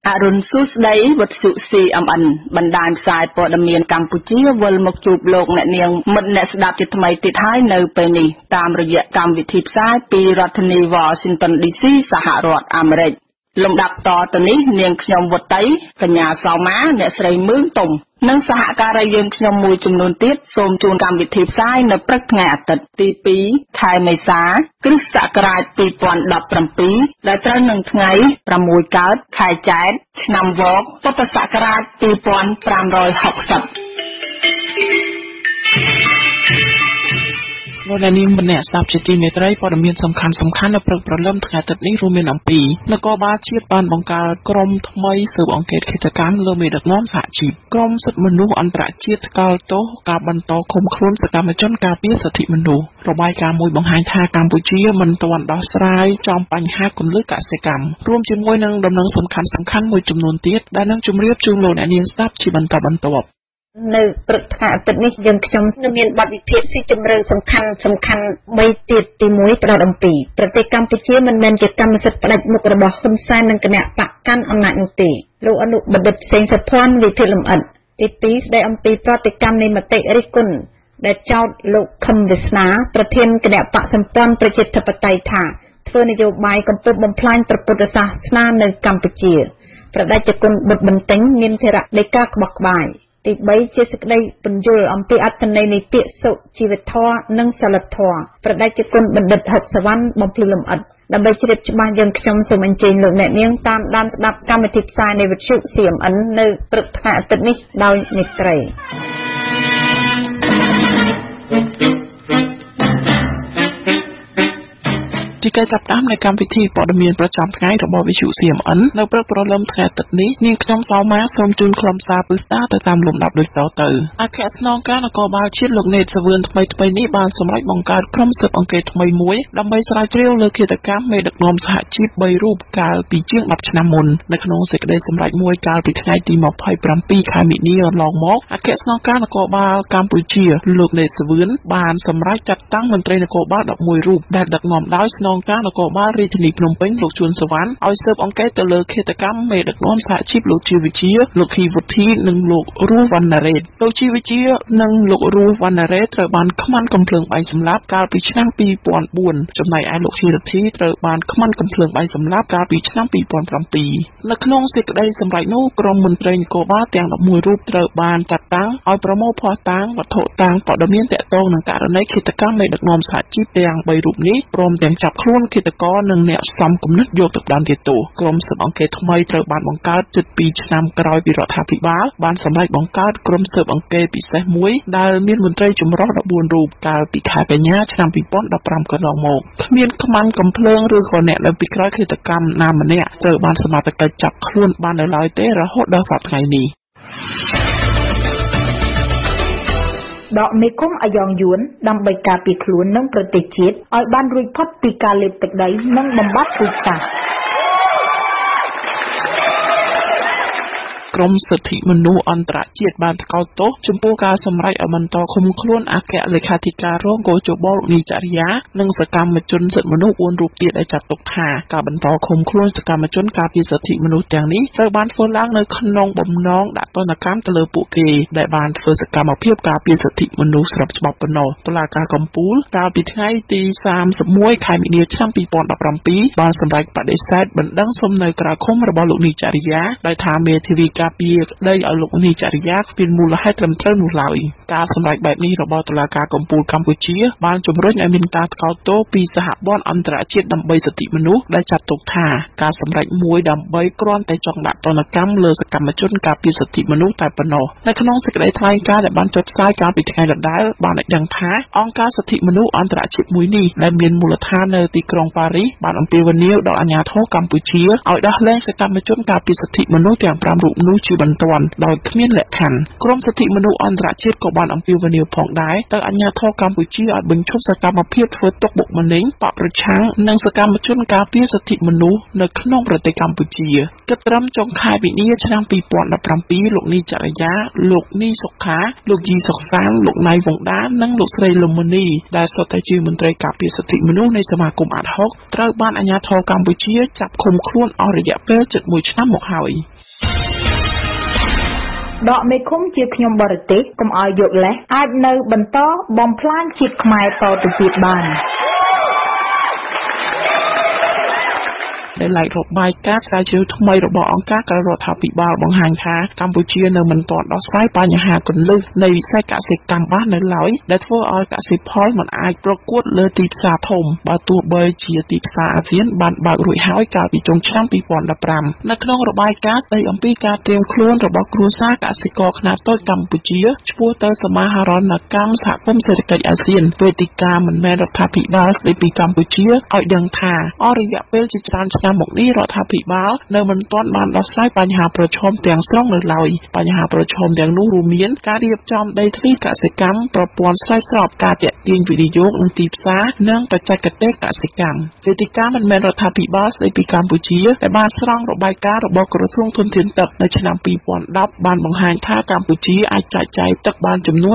អរុនសុស្ដីវត្ថុ CMN បណ្ដាញផ្សាយព័ត៌មានកម្ពុជាវិលមកជួបលោកអ្នកនាងមិត្តអ្នកស្ដាប់ជាថ្មីទៀតហើយនៅពេលនេះតាមរយៈកម្មវិធីផ្សាយពីរដ្ឋធានី Washington DC សហរដ្ឋអាមេរិកលំដាប់តទៅនេះនាងខ្ញុំវត្តៃកញ្ញាសោមាអ្នកស្រីមឿងទុំនិងសហការីយើងខ្ញុំមួយចំនួនទៀតសូមជូនកម្មវិធីផ្សាយនៅព្រឹកថ្ងៃអាទិត្យទី2ខែមេសាគ្រិស្តសករាជ2017ដែលត្រូវនឹងថ្ងៃ6កើតខែចែកឆ្នាំវកពុទ្ធសករាជ2560 លោកអ្នកនាងម្នាក់ស្ដាប់ជាទីមេត្រីព័ត៌មានសំខាន់នៅព្រឹកព្រលឹមថ្ងៃអាទិត្យនេះរួមមានអំពីនគរបាលជាតិបានបង្កើតក្រុមថ្មីស៊ើបអង្កេតឃាតកម្មលើមេដឹកនាំសហជីពក្រុមសិទ្ធិមនុស្សអន្តរជាតិថ្កោលទោសការបន្តឃុំខ្លួនសកម្មជនការពារសិទ្ធិមនុស្សរបាយការណ៍មួយបង្ហាញថាកម្ពុជាមិនទាន់ដោះស្រាយចំបញ្ហាគន្លឹះកសិកម្មរួមជាមួយនឹងដំណឹងសំខាន់មួយចំនួនទៀតដែលនឹងជម្រាបជូនលោកអ្នកនាងស្ដាប់ជាបន្តបន្ទាប់នៅព្រឹកថ្ងៃអាទិត្យនេះយើងខ្ញុំនឹងមានបទវិភាគស៊ីជម្រៅសំខាន់3ទៀតទី1ផ្ដោតអំពីប្រទេសកម្ពុជាមិនមែនជាកម្មសិទ្ធិផ្ដាច់មុខរបស់ហ៊ុនសែននិងគណៈបកកាន់អំណាចនោះទេលោកអនុបណ្ឌិតផ្សេងសុភ័ណ្ឌវិភាគលម្អិតទី2ស្ដីអំពីប្រតិកម្មនៃមតិរិះគន់ដែលចោទលោកខឹមវាសនាប្រធានគណៈបកសម្ព័ន្ធប្រជាធិបតេយ្យថាធ្វើនយោបាយកំពុងបំផ្លាញព្រះពុទ្ធសាសនានៅកម្ពុជាប្រដេជគុណបុត្របន្ទិញមានធរៈដីកាក្បោះក្បាយទី3ជាសេចក្តីពន្យល់អំពីអត្ថន័យនៃពាក្យសុជីវធម៌និងសិលធម៌ប្រដេជគុណបណ្ឌិតហិតសវណ្ណបំភ្លឺលម្អិតដើម្បីជ្រាបច្បាស់យើងខ្ញុំសូមអញ្ជើញលោកអ្នកនាងតាមដានស្ដាប់កម្មវិធីផ្សាយនៃវិទ្យុ CMN នៅព្រឹកថ្ងៃអាទិត្យនេះដោយមេត្រីជាការចាប់តាមនៃកម្មវិធីព័ត៌មានប្រចាំថ្ងៃរបស់វិទ្យុ CMN នៅព្រឹកព្រលឹមថ្ងៃអាទិត្យនេះនាងខ្ញុំសោមាសូមជូនខ្លឹមសារពិស្ដារទៅតាមលំដាប់ដូចតទៅអគ្គស្នងការនគរបាលជាតិលោកណេតសវឿនថ្មីនេះបានសម្រេចបង្កើតក្រុមស៊ើបអង្កេតថ្មីមួយដើម្បីស្រាវជ្រាវលើឃាតកម្មមេដឹកនាំសហជីព3រូបកាលពីជាង10ឆ្នាំមុននៅក្នុងសេចក្តីសម្រេចមួយកាលពីថ្ងៃទី27ខែមិនិនាកន្លងមកអគ្គស្នងការនគរបាលកម្ពុជាលោកណេតសវឿនបានសម្រេចចាត់តាំងមន្ត្រីនគរបាល11រូបដែលដឹកនាំដោយស្នងការនគរបាលរាជធានីភ្នំពេញលោកជួនសវណ្ណឲ្យស៊ើបអង្កេតទៅលើឃាតកម្មមេដឹកនាំសហជីពលោកជីវវិជាលោកហ៊ីវុធីនិងលោករស់វណ្ណារ៉េតលោកជីវវិជានិងលោករស់វណ្ណារ៉េតត្រូវបានខ្មាន់កំភ្លើងបែកសម្លាប់កាលពីឆ្នាំ2004ចំណែកឯលោកហ៊ីវុធីត្រូវបានខ្មាន់កំភ្លើងបែកសម្លាប់កាលពីឆ្នាំ2007នៅក្នុងសេចក្តីសម្រេចនោះក្រុមមន្ត្រីនគរបាលទាំង11រូបត្រូវបានចាត់តាំងឲ្យប្រមូលភស្តុតាងវត្ថុតាងព័ត៌មានទាក់ទងនឹងករណីឃាតកម្មមេដឹកនាំសហជីពទាំង3រូបនេះព្រមទាំងចាប់ខ្លួនឃាតករនិងអ្នកសំគំនិតយកទៅផ្ដន្ទាទោសក្រុមស៊ើបអង្កេតថ្មីត្រូវបានបង្កើតជិត2ឆ្នាំក្រោយពីរដ្ឋាភិបាលបានសម្រេចបង្កើតក្រុមស៊ើបអង្កេតពិសេសមួយដែលមានមន្ត្រីចម្រុះ14រូបកាលពីខែកញ្ញាឆ្នាំ2015កន្លងមកគ្មានខ្មាំងកំភ្លើងឬក៏អ្នកនៅពីក្រោយឃាតកម្មណាម្នាក់ត្រូវបានសមត្ថកិច្ចចាប់ខ្លួនបាននៅឡើយទេរហូតដល់សប្តាហ៍ថ្ងៃនេះដកមេឃុំអាយ៉ងយួនដើម្បីការពារខ្លួននិងប្រទេសជាតិឲ្យបានរួចផុតពីការលេបទឹកដីនិងបំបត្តិពូជសាសន៍ក្រុមសិទ្ធិមនុស្សអន្តរជាតិបានថ្កោលទោសចំពោះការសម្រេចឲ្យបន្តឃុំខ្លួនអគ្គលេខាធិការរងកោជបលោកនីចរិយានិងសកម្មជនសិទ្ធិមនុស្ស4រូបទៀតដែលចាត់ទុកថាការបន្តឃុំខ្លួនសកម្មជនការពារសិទ្ធិមនុស្សទាំងនេះត្រូវបានធ្វើឡើងនៅក្នុងបំណងដាក់ទណ្ឌកម្មទៅលើពួកគេដែលបានធ្វើសកម្មភាពការពារសិទ្ធិមនុស្សស្របច្បាប់ប៉ុណ្ណោះតុលាការកំពូលកាលពីថ្ងៃទី31ខែមិនិនាឆ្នាំ2017បានសម្រេចបដិសេធបណ្ដឹងសុំនៅក្រៅឃុំរបស់លោកនីចរិយាដោយថាមេធាវីការពារក្តីឲ្យលោកនីចរិយាគ្មានមូលហេតុត្រឹមត្រូវនោះឡើយការសម្រេចបែបនេះរបស់តុលាការកំពូលកម្ពុជាបានជំរុញឲ្យមានការថ្កោលទោសពីសហព័ន្ធអន្តរជាតិដើម្បីសិទ្ធិមនុស្សដែលចាត់ទុកថាការសម្រេចមួយដើម្បីគ្រាន់តែចង់ដាក់ទណ្ឌកម្មលើសកម្មជនការពារសិទ្ធិមនុស្សតែប៉ុណ្ណោះនៅក្នុងសេចក្តីថ្លែងការណ៍ដែលបានចុះផ្សាយកាលពីថ្ងៃដដែលបានឲ្យដឹងថាអង្គការសិទ្ធិមនុស្សអន្តរជាតិមួយនេះដែលមានមូលដ្ឋាននៅទីក្រុងប៉ារីសបានអំពាវនាវដល់អាជ្ញាធរកម្ពុជាឲ្យដោះលែងសកម្មជនការពារសិទ្ធិមនុស្សទាំង5រូបនោះមនុស្សជាបន្ទាន់ដោយគ្មានលក្ខខណ្ឌក្រមសិទ្ធិមនុស្សអន្តរជាតិក៏បានអំពាវនាវផងដែរទៅអាជ្ញាធរកម្ពុជាឲ្យបញ្ឈប់សកម្មភាពធ្វើទុកបុកម្នេញបកប្រឆាំងនិងសកម្មជនការពារសិទ្ធិមនុស្សនៅក្នុងប្រទេសកម្ពុជាគិតត្រឹមចុងខែមីនាឆ្នាំ2017លោកនីចរិយាលោកនីសុខាលោកយីសុកសានលោកណៃវងដានិងលោកស្រីលំមុនីដែលសុទ្ធតែជាមន្ត្រីការពារសិទ្ធិមនុស្សនៃសមាគមអាត់ហុកត្រូវបានអាជ្ញាធរកម្ពុជាចាប់ឃុំខ្លួនអស់រយៈពេលជិត1ឆ្នាំមកហើយដកមេឃុំជាខ្ញុំបរទេសកុំឲ្យយកលេសអាចនៅបន្តបំផ្លាញជាតិខ្មែរតទៅទៀតបានដែលរបាយការណ៍ស្រាវជ្រាវថ្មីរបស់អង្គការក្រៅរដ្ឋាភិបាលបង្ហាញថាកម្ពុជានៅមិនទាន់ដោះស្រាយបញ្ហាគន្លឹះនៃវិស័យកសិកម្មបាននៅឡើយដែលធ្វើឲ្យកសិផលមិនអាចប្រកួតលើទីផ្សារធំបើទោះបីជាទីផ្សារអាស៊ានបានបើករួចហើយកាលពីចុងឆ្នាំ2015នៅក្នុងរបាយការណ៍ស្ដីអំពីការត្រៀមខ្លួនរបស់គ្រួសារកសិករខ្នាតតូចកម្ពុជាឆ្ពោះទៅសមាហរណកម្មសហគមន៍សេដ្ឋកិច្ចអាស៊ានវេទិកាមិនមែនរដ្ឋាភិបាលស្ដីពីកម្ពុជាឲ្យដឹងថាអស់រយៈពេលជាច្រើនឆ្នាំមកនេះរដ្ឋាភិបាលនៅមិនទាន់បានដោះស្រាយបញ្ហាប្រឈមទាំងស្រុងនៅឡើយបញ្ហាប្រឈមទាំងនោះរួមមានការរៀបចំដីធ្លីកសិកម្មប្រព័ន្ធស្រោចស្រពការទាក់ទាញវិនិយោគនិងទីផ្សារនិងបច្ចេកទេសកសិកម្មវេទិកាមិនមែនរដ្ឋាភិបាលស្ដីពីកម្ពុជាដែលបានស្រង់របាយការណ៍របស់ក្រសួងធនធានទឹកនៅឆ្នាំ2010បានបង្ហាញថាកម្ពុជាអាចចែកចាយទឹកបានចំនួន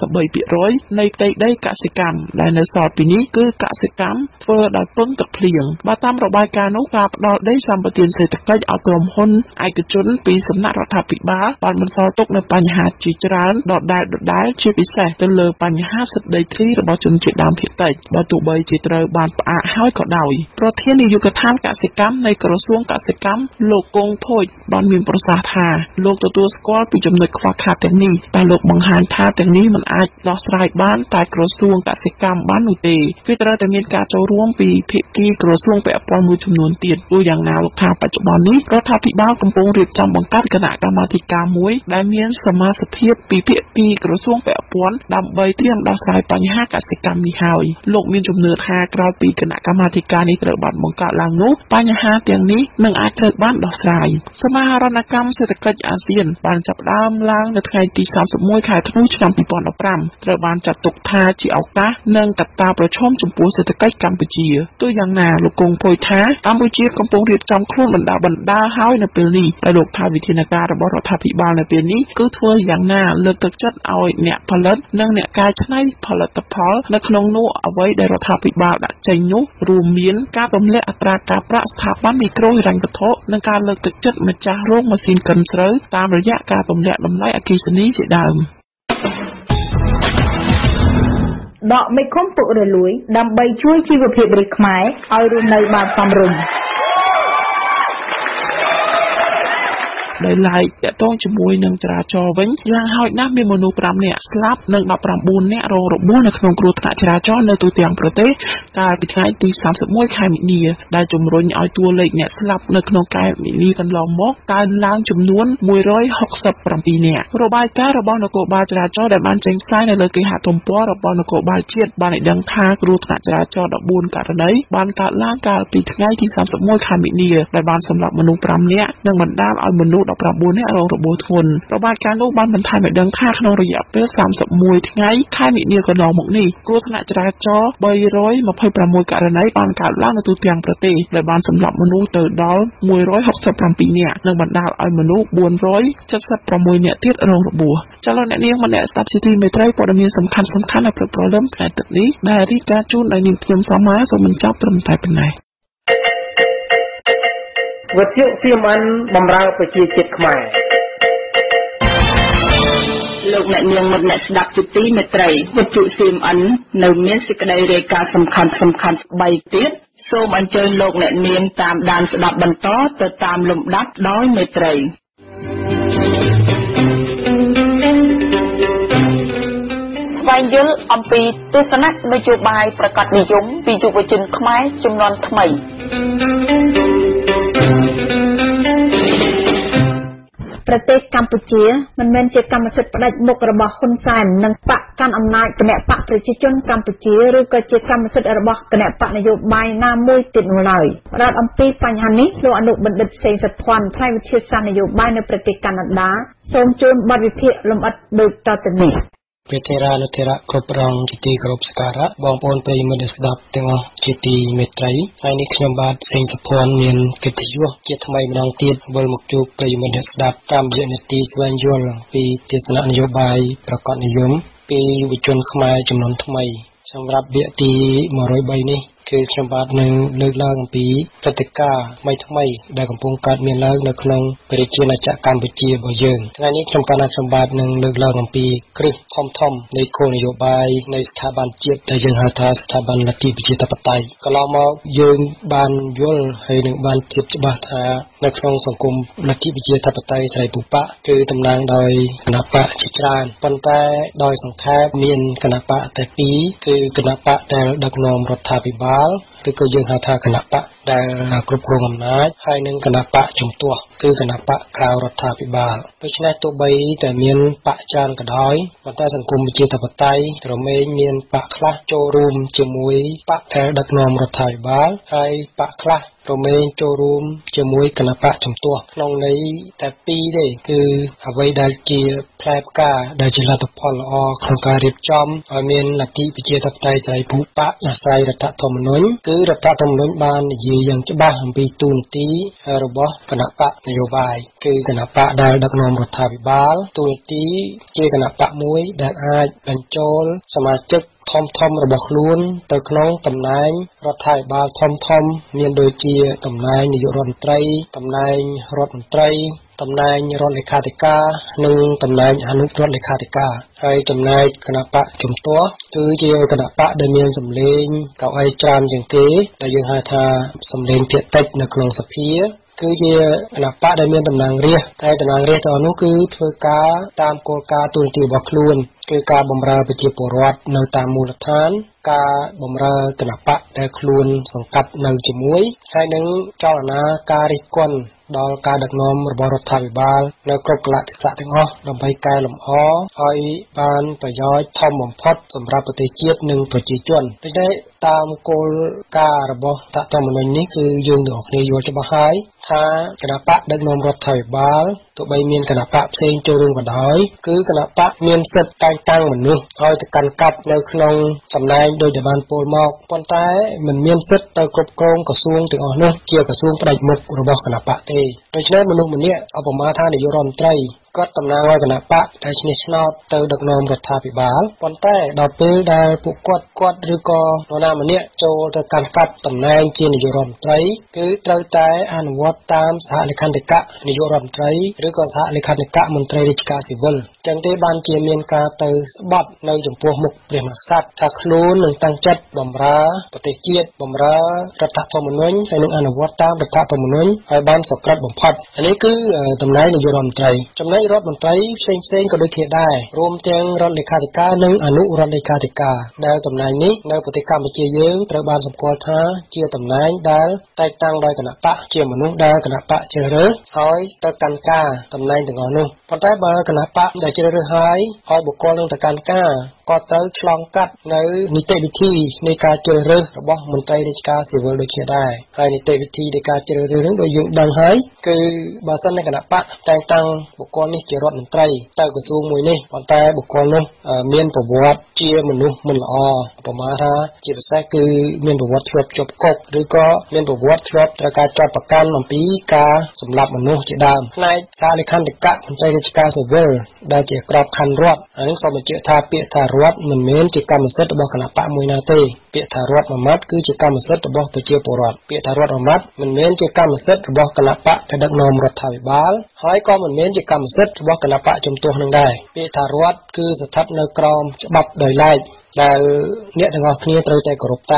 43% នៃផ្ទៃដីកសិកម្មដែលនៅសល់ពីនេះគឺកសិកម្មធ្វើដោយពឹងទឹកភ្លៀងបើតាមរបាយការណ៍នោះការផ្ដល់ដីសម្បត្តិសេដ្ឋកិច្ចឲ្យក្រុមហ៊ុនឯកជនពីសំណាក់រដ្ឋាភិបាលបានបន្សល់ទុកនូវបញ្ហាជាច្រើនដដែលជាពិសេសទៅលើបញ្ហាសិទ្ធិដីធ្លីរបស់ជនជាតិដើមភាគតិចបើទោះបីជាត្រូវបានផ្អាកហើយក៏ដោយប្រធាននាយកដ្ឋានកសិកម្មនៃក្រសួងកសិកម្មលោកគង់ភួយបានមានប្រសាសន៍ថាលោកទទួលស្គាល់ពីចំណុចខ្វះខាតទាំងនេះតែលោកបង្ហាញថាទាំងនេះមិនអាចដោះស្រាយបានតែក្រសួងកសិកម្មបាននោះទេវាត្រូវតែមានការចូលរួមពីភាគីក្រសួងពាក់ព័ន្ធមួយចំនួនទៀតទោះយ៉ាងណាលោកថាបច្ចុប្បន្ននេះរដ្ឋាភិបាលកំពុងរៀបចំបង្កើតគណៈកម្មាធិការមួយដែលមានសមាជិកភាពពីភាគីក្រសួងពាក់ព័ន្ធដើម្បីត្រៀមដោះស្រាយបញ្ហាកសិកម្មនេះហើយលោកមានជំនឿថាក្រោយពីគណៈកម្មាធិការនេះត្រូវបានបង្កើតឡើងនោះបញ្ហាទាំងនេះនឹងអាចត្រូវបានដោះស្រាយសមាហរណកម្មសេដ្ឋកិច្ចអាស៊ានបានចាប់ផ្ដើមឡើងនៅថ្ងៃទី31ខែធ្នូឆ្នាំ2015ត្រូវបានចាត់ទុកថាជាឱកាសនិងកត្តាប្រឈមចំពោះសេដ្ឋកិច្ចកម្ពុជាទោះយ៉ាងណាលោកគង់ភួយថាកម្ពុជាកំពុងរៀបចំខ្លួនបណ្ដាហើយនៅពេលនេះដែលលោកថាវិធានការរបស់រដ្ឋាភិបាលនៅពេលនេះគឺធ្វើយ៉ាងណាលើកទឹកចិត្តឲ្យអ្នកផលិតនិងអ្នកកែច្នៃផលិតផលនៅក្នុងនោះអ្វីដែលរដ្ឋាភិបាលដាក់ចេញនោះរួមមានការទម្លាក់អត្រាការប្រាក់ស្ថាប័នមីក្រូហិរញ្ញវត្ថុនិងការលើកទឹកចិត្តម្ចាស់រោងម៉ាស៊ីនកិនស្រូវតាមរយៈការទម្លាក់តម្លៃអគ្គិសនីជាដើមដកមេឃុំពុករលួយដើម្បីជួយជីវភាពរាជខ្មែរឲ្យរស់នៅបានសមរម្យដែលឡាយតាក់ទងជាមួយនឹងចរាចរណ៍វិញយ៉ាងហោចណាស់មានមនុស្ស5នាក់ស្លាប់និង19នាក់រងរបួសនៅក្នុងគ្រោះថ្នាក់ចរាចរណ៍នៅទូទាំងប្រទេសកាលពីថ្ងៃទី31ខែមីនាដែលជំរុញឲ្យតួលេខអ្នកស្លាប់នៅក្នុងខែមីនាកន្លងមកកើនឡើងចំនួន167នាក់របាយការណ៍របស់នគរបាលចរាចរណ៍ដែលបានចេញផ្សាយនៅលើគេហទំព័ររបស់នគរបាលជាតិបានឲ្យដឹងថាគ្រោះថ្នាក់ចរាចរណ៍14ករណីបានកើតឡើងកាលពីថ្ងៃទី31ខែមីនាដែលបានសម្លាប់មនុស្ស5នាក់និងបណ្ដាលឲ្យមនុស្ស19នាក់រងរបួសធ្ងន់របាយការណ៍នោះបានបន្ថែមឲ្យដឹងថាក្នុងរយៈពេល31ថ្ងៃខែមីនាកន្លងមកនេះគ្រោះថ្នាក់ចរាចរណ៍326ករណីបានកើតឡើងនៅទូទាំងប្រទេសដែលបានសម្លាប់មនុស្សទៅដល់167នាក់និងបណ្ដាលឲ្យមនុស្ស476នាក់ទៀតរងរបួសចាលោកអ្នកនាងម្នាក់ស្ដាប់ជាទីមេត្រីព័ត៌មានសំខាន់នៅព្រឹកព្រលឹមថ្ងៃទឹកនេះដែលរាយការណ៍ជូនដោយនាងខ្ញុំសមាសូមបញ្ចប់ត្រឹមតែប៉ុណ្ណេះវិទ្យុ CMN បម្រើប្រជាជាតិខ្មែរលោកអ្នកនាងមិត្តអ្នកស្ដាប់ជាទីមេត្រីវិទ្យុ CMN នៅមានសេចក្តីរាយការណ៍សំខាន់3ទៀតសូមអញ្ជើញលោកអ្នកនាងតាមដានស្ដាប់បន្តទៅតាមលំដាប់ដោយមេត្រីស្វែងយល់អំពីទស្សនៈនយោបាយប្រកបនិយមពីយុវជនខ្មែរជំនាន់ថ្មីប្រទេសកម្ពុជាមិនមែនជាកម្មសិទ្ធិផ្ដាច់មុខរបស់ហ៊ុនសែននិងបកកាន់អំណាចគណបកប្រជាជនកម្ពុជាឬក៏ជាកម្មសិទ្ធិរបស់គណបកនយោបាយណាមួយទៀតនោះឡើយផ្ដោតអំពីបញ្ហានេះលោកអនុបណ្ឌិតសេងសភ័ណ្ឌផ្នែកវិទ្យាសាស្ត្រនយោបាយនៅប្រទេសកាណាដាសូមជូនបទវិភាគលម្អិតដូចតទៅនេះព្រះធេរានុធេរៈគ្រប់ប្រងជាទីគោរពសក្ការៈបងប្អូនប្រិយមិត្តស្ដាប់ទាំងអស់ជាទីមេត្រីហើយនេះខ្ញុំបាទសេងសុភ័ណ្ឌមានកិត្តិយសជាថ្មីម្ដងទៀតវិលមកជួបប្រិយមិត្តស្ដាប់តាមរយៈនីតិស្វែងយល់ពីទស្សនៈនយោបាយប្រកបនិយមពីយុវជនខ្មែរចំនួនថ្មីសម្រាប់វគ្គទី103នេះគឺខ្ញុំបាទនឹងលើកឡើងអំពីព្រឹត្តិការណ៍ថ្មីដែលកំពុងកើតមានឡើងនៅក្នុងប្រជាណាចក្រកម្ពុជារបស់យើងថ្ងៃនេះខ្ញុំបាទនឹងលើកឡើងអំពីគ្រឹះធំនៃគោលនយោបាយនៃស្ថាប័នជាតិដែលយើងហៅថាស្ថាប័នលទ្ធិប្រជាធិបតេយ្យកន្លងមកយើងបានយល់ហើយនឹងបានជឿច្បាស់ថានៅក្នុងសង្គមលទ្ធិប្រជាធិបតេយ្យស្រីពុបៈគឺតំណាងដោយគណបកជាច្រើនប៉ុន្តែដោយសង្ខេបមានគណបកតែពីរគឺគណបកដែលដឹកនាំរដ្ឋាភិបាលឬក៏យើងហៅថាគណបកដែលគ្រប់គ្រងអំណាចហើយនឹងគណបកជំទាស់គឺគណបកក្រៅរដ្ឋាភិបាលដូច្នេះទោះបីតែមានបកច្រើនក៏ដោយប៉ុន្តែសង្គមប្រជាធិបតេយ្យរមែងមានបកខ្លះចូលរួមជាមួយបកដែលដឹកនាំរដ្ឋាភិបាលហើយបកខ្លះរមែងចូលរួមជាមួយគណបកជំទាស់ក្នុងន័យតែពីរទេគឺអ្វីដែលជាផ្លែផ្កាដែលជាលទ្ធផលល្អក្នុងការរៀបចំឲ្យមានលទ្ធិប្រជាធិបតេយ្យស្រីភូបៈអាស្រ័យរដ្ឋធម្មនុញ្ញគឺរដ្ឋធម្មនុញ្ញបាននិយាយយ៉ាងច្បាស់អំពីទូនាទីរបស់គណបកនយោបាយគឺគណបកដែលដឹកនាំរដ្ឋាភិបាលទូនាទីជាគណបកមួយដែលអាចបញ្ចូលសមាជិកធំរបស់ខ្លួនទៅក្នុងតំណែងរដ្ឋាភិបាលធំមានដូចជាតំណែងនាយករដ្ឋមន្ត្រីតំណែងរដ្ឋមន្ត្រីតំណែងរដ្ឋលេខាធិការនិងតំណែងអនុរដ្ឋលេខាធិការហើយចំណែកគណបកជំទាស់គឺជាគណបកដែលមានសម្លេងកៅអីច្រើនជាងគេដែលយើងហៅថាសម្លេងភាគតិចនៅក្នុងសភាគឺជាគណបកដែលមានតំណែងរាស្ត្រតែតំណែងរាស្ត្រទាំងនោះគឺធ្វើការតាមគោលការណ៍ទូនាទីរបស់ខ្លួនគឺការបម្រើប្រជាពលរដ្ឋនៅតាមមូលដ្ឋានការបម្រើគណបកដែលខ្លួនសង្កាត់នៅជាមួយហើយនឹងចលនាការរិះគន់ដល់ការដឹកនាំរបស់រដ្ឋាភិបាលនៅគ្រប់កលៈទេសៈទាំងអស់ដើម្បីកែលម្អឲ្យបានប្រយោជន៍ធំបំផុតសម្រាប់ប្រទេសជាតិនិងប្រជាជនដូច្នេះតាមគោលការណ៍របស់រដ្ឋធម្មនុញ្ញនេះគឺយើងទាំងអស់គ្នាយល់ច្បាស់ហើយថាគណបកដឹកនាំរដ្ឋាភិបាលទោះបីមានគណបកផ្សេងចូលរួមក៏ដោយគឺគណបកមានសិទ្ធិតែងតាំងមនុស្សឲ្យទៅកាន់កាប់នៅក្នុងតំណែងដោយដែលបានពោលមកប៉ុន្តែមិនមានសិទ្ធិទៅគ្រប់គ្រងក្រសួងទាំងអស់នោះជាក្រសួងផ្ដាច់មុខរបស់គណបកទេដូច្នេះមនុស្សម្នាក់ឧបមាថានាយករដ្ឋមន្ត្រីគាត់តំណាងឲ្យគណបកដែលឈ្នះឆ្នោតទៅដឹកនាំរដ្ឋាភិបាលប៉ុន្តែដល់ពេលដែលពួកគាត់ឬក៏នរណាម្នាក់ចូលទៅកាន់កាប់តំណែងជានាយករដ្ឋមន្ត្រីគឺត្រូវតែអនុវត្តតាមសហលេខាធិការនាយករដ្ឋមន្ត្រីឬក៏សហលេខាធិការមន្ត្រីរាជការស៊ីវិលចឹងទេបានជាមានការទៅស្បត់នៅចំពោះមុខព្រះមហាក្សត្រថាខ្លួននឹងតាំងចិត្តបម្រើប្រទេសជាតិបម្រើរដ្ឋធម្មនុញ្ញហើយនឹងអនុវត្តតាមរដ្ឋធម្មនុញ្ញឲ្យបានសុក្រឹតបំផុតនេះគឺតំណែងនាយករដ្ឋមន្ត្រីចំណែករដ្ឋមន្ត្រីផ្សេងក៏ដូចគ្នាដែររួមទាំងរដ្ឋលេខាធិការនិងអនុរដ្ឋលេខាធិការដែលតំណែងនេះនៅប្រទេសកម្ពុជាយើងត្រូវបានសម្គាល់ថាជាតំណែងដែលតែងតាំងដោយគណបកជាមនុស្សដែលគណបកជ្រើសរើសឲ្យទៅកាន់ការតំណែងទាំងអស់នោះប៉ុន្តែបើគណបកដែលជ្រើសរើសឲ្យបុគ្គលនឹងទៅកាន់ការក៏ត្រូវឆ្លងកាត់នៅនីតិវិធីនៃការជ្រើសរើសរបស់មន្ត្រីរាជការស៊ីវិលដូចគ្នាដែរហើយនីតិវិធីនៃការជ្រើសរើសនឹងដូចយើងដឹងហើយគឺបើសិនតែគណបកតែងតាំងបុគ្គលនេះជារដ្ឋមន្ត្រីទៅក្រសួងមួយនេះប៉ុន្តែបុគ្គលនោះមានប្រវត្តិជាមនុស្សមិនល្អប្រមាណថាជាពិសេសគឺមានប្រវត្តិធ្លាប់ជាប់គុកឬក៏មានប្រវត្តិធ្លាប់ត្រូវការចាត់ប្រកាន់អំពីការសម្លាប់មនុស្សជាដើមផ្នែកសហលេខាធិការមន្ត្រីរាជការស៊ីវិលដែលជាក្របខ័ណ្ឌរដ្ឋអានេះសូមបញ្ជាក់ថាពាក្យថារដ្ឋមិនមែនជាកម្មសិទ្ធិរបស់គណបកមួយណាទេពាក្យថារដ្ឋមួយម៉ាត់គឺជាកម្មសិទ្ធិរបស់ប្រជាពលរដ្ឋពាក្យថារដ្ឋមួយម៉ាត់មិនមែនជាកម្មសិទ្ធិរបស់គណបកដែលដឹកនាំរដ្ឋាភិបាលហើយក៏មិនមែនជាកម្មសិទ្ធិរបស់គណបកជំទាស់នឹងដែរពាក្យថារដ្ឋគឺស្ថិតនៅក្រោមច្បាប់ដោយឡែកដែលអ្នកទាំងអស់គ្នាត្រូវតែគោរពតាម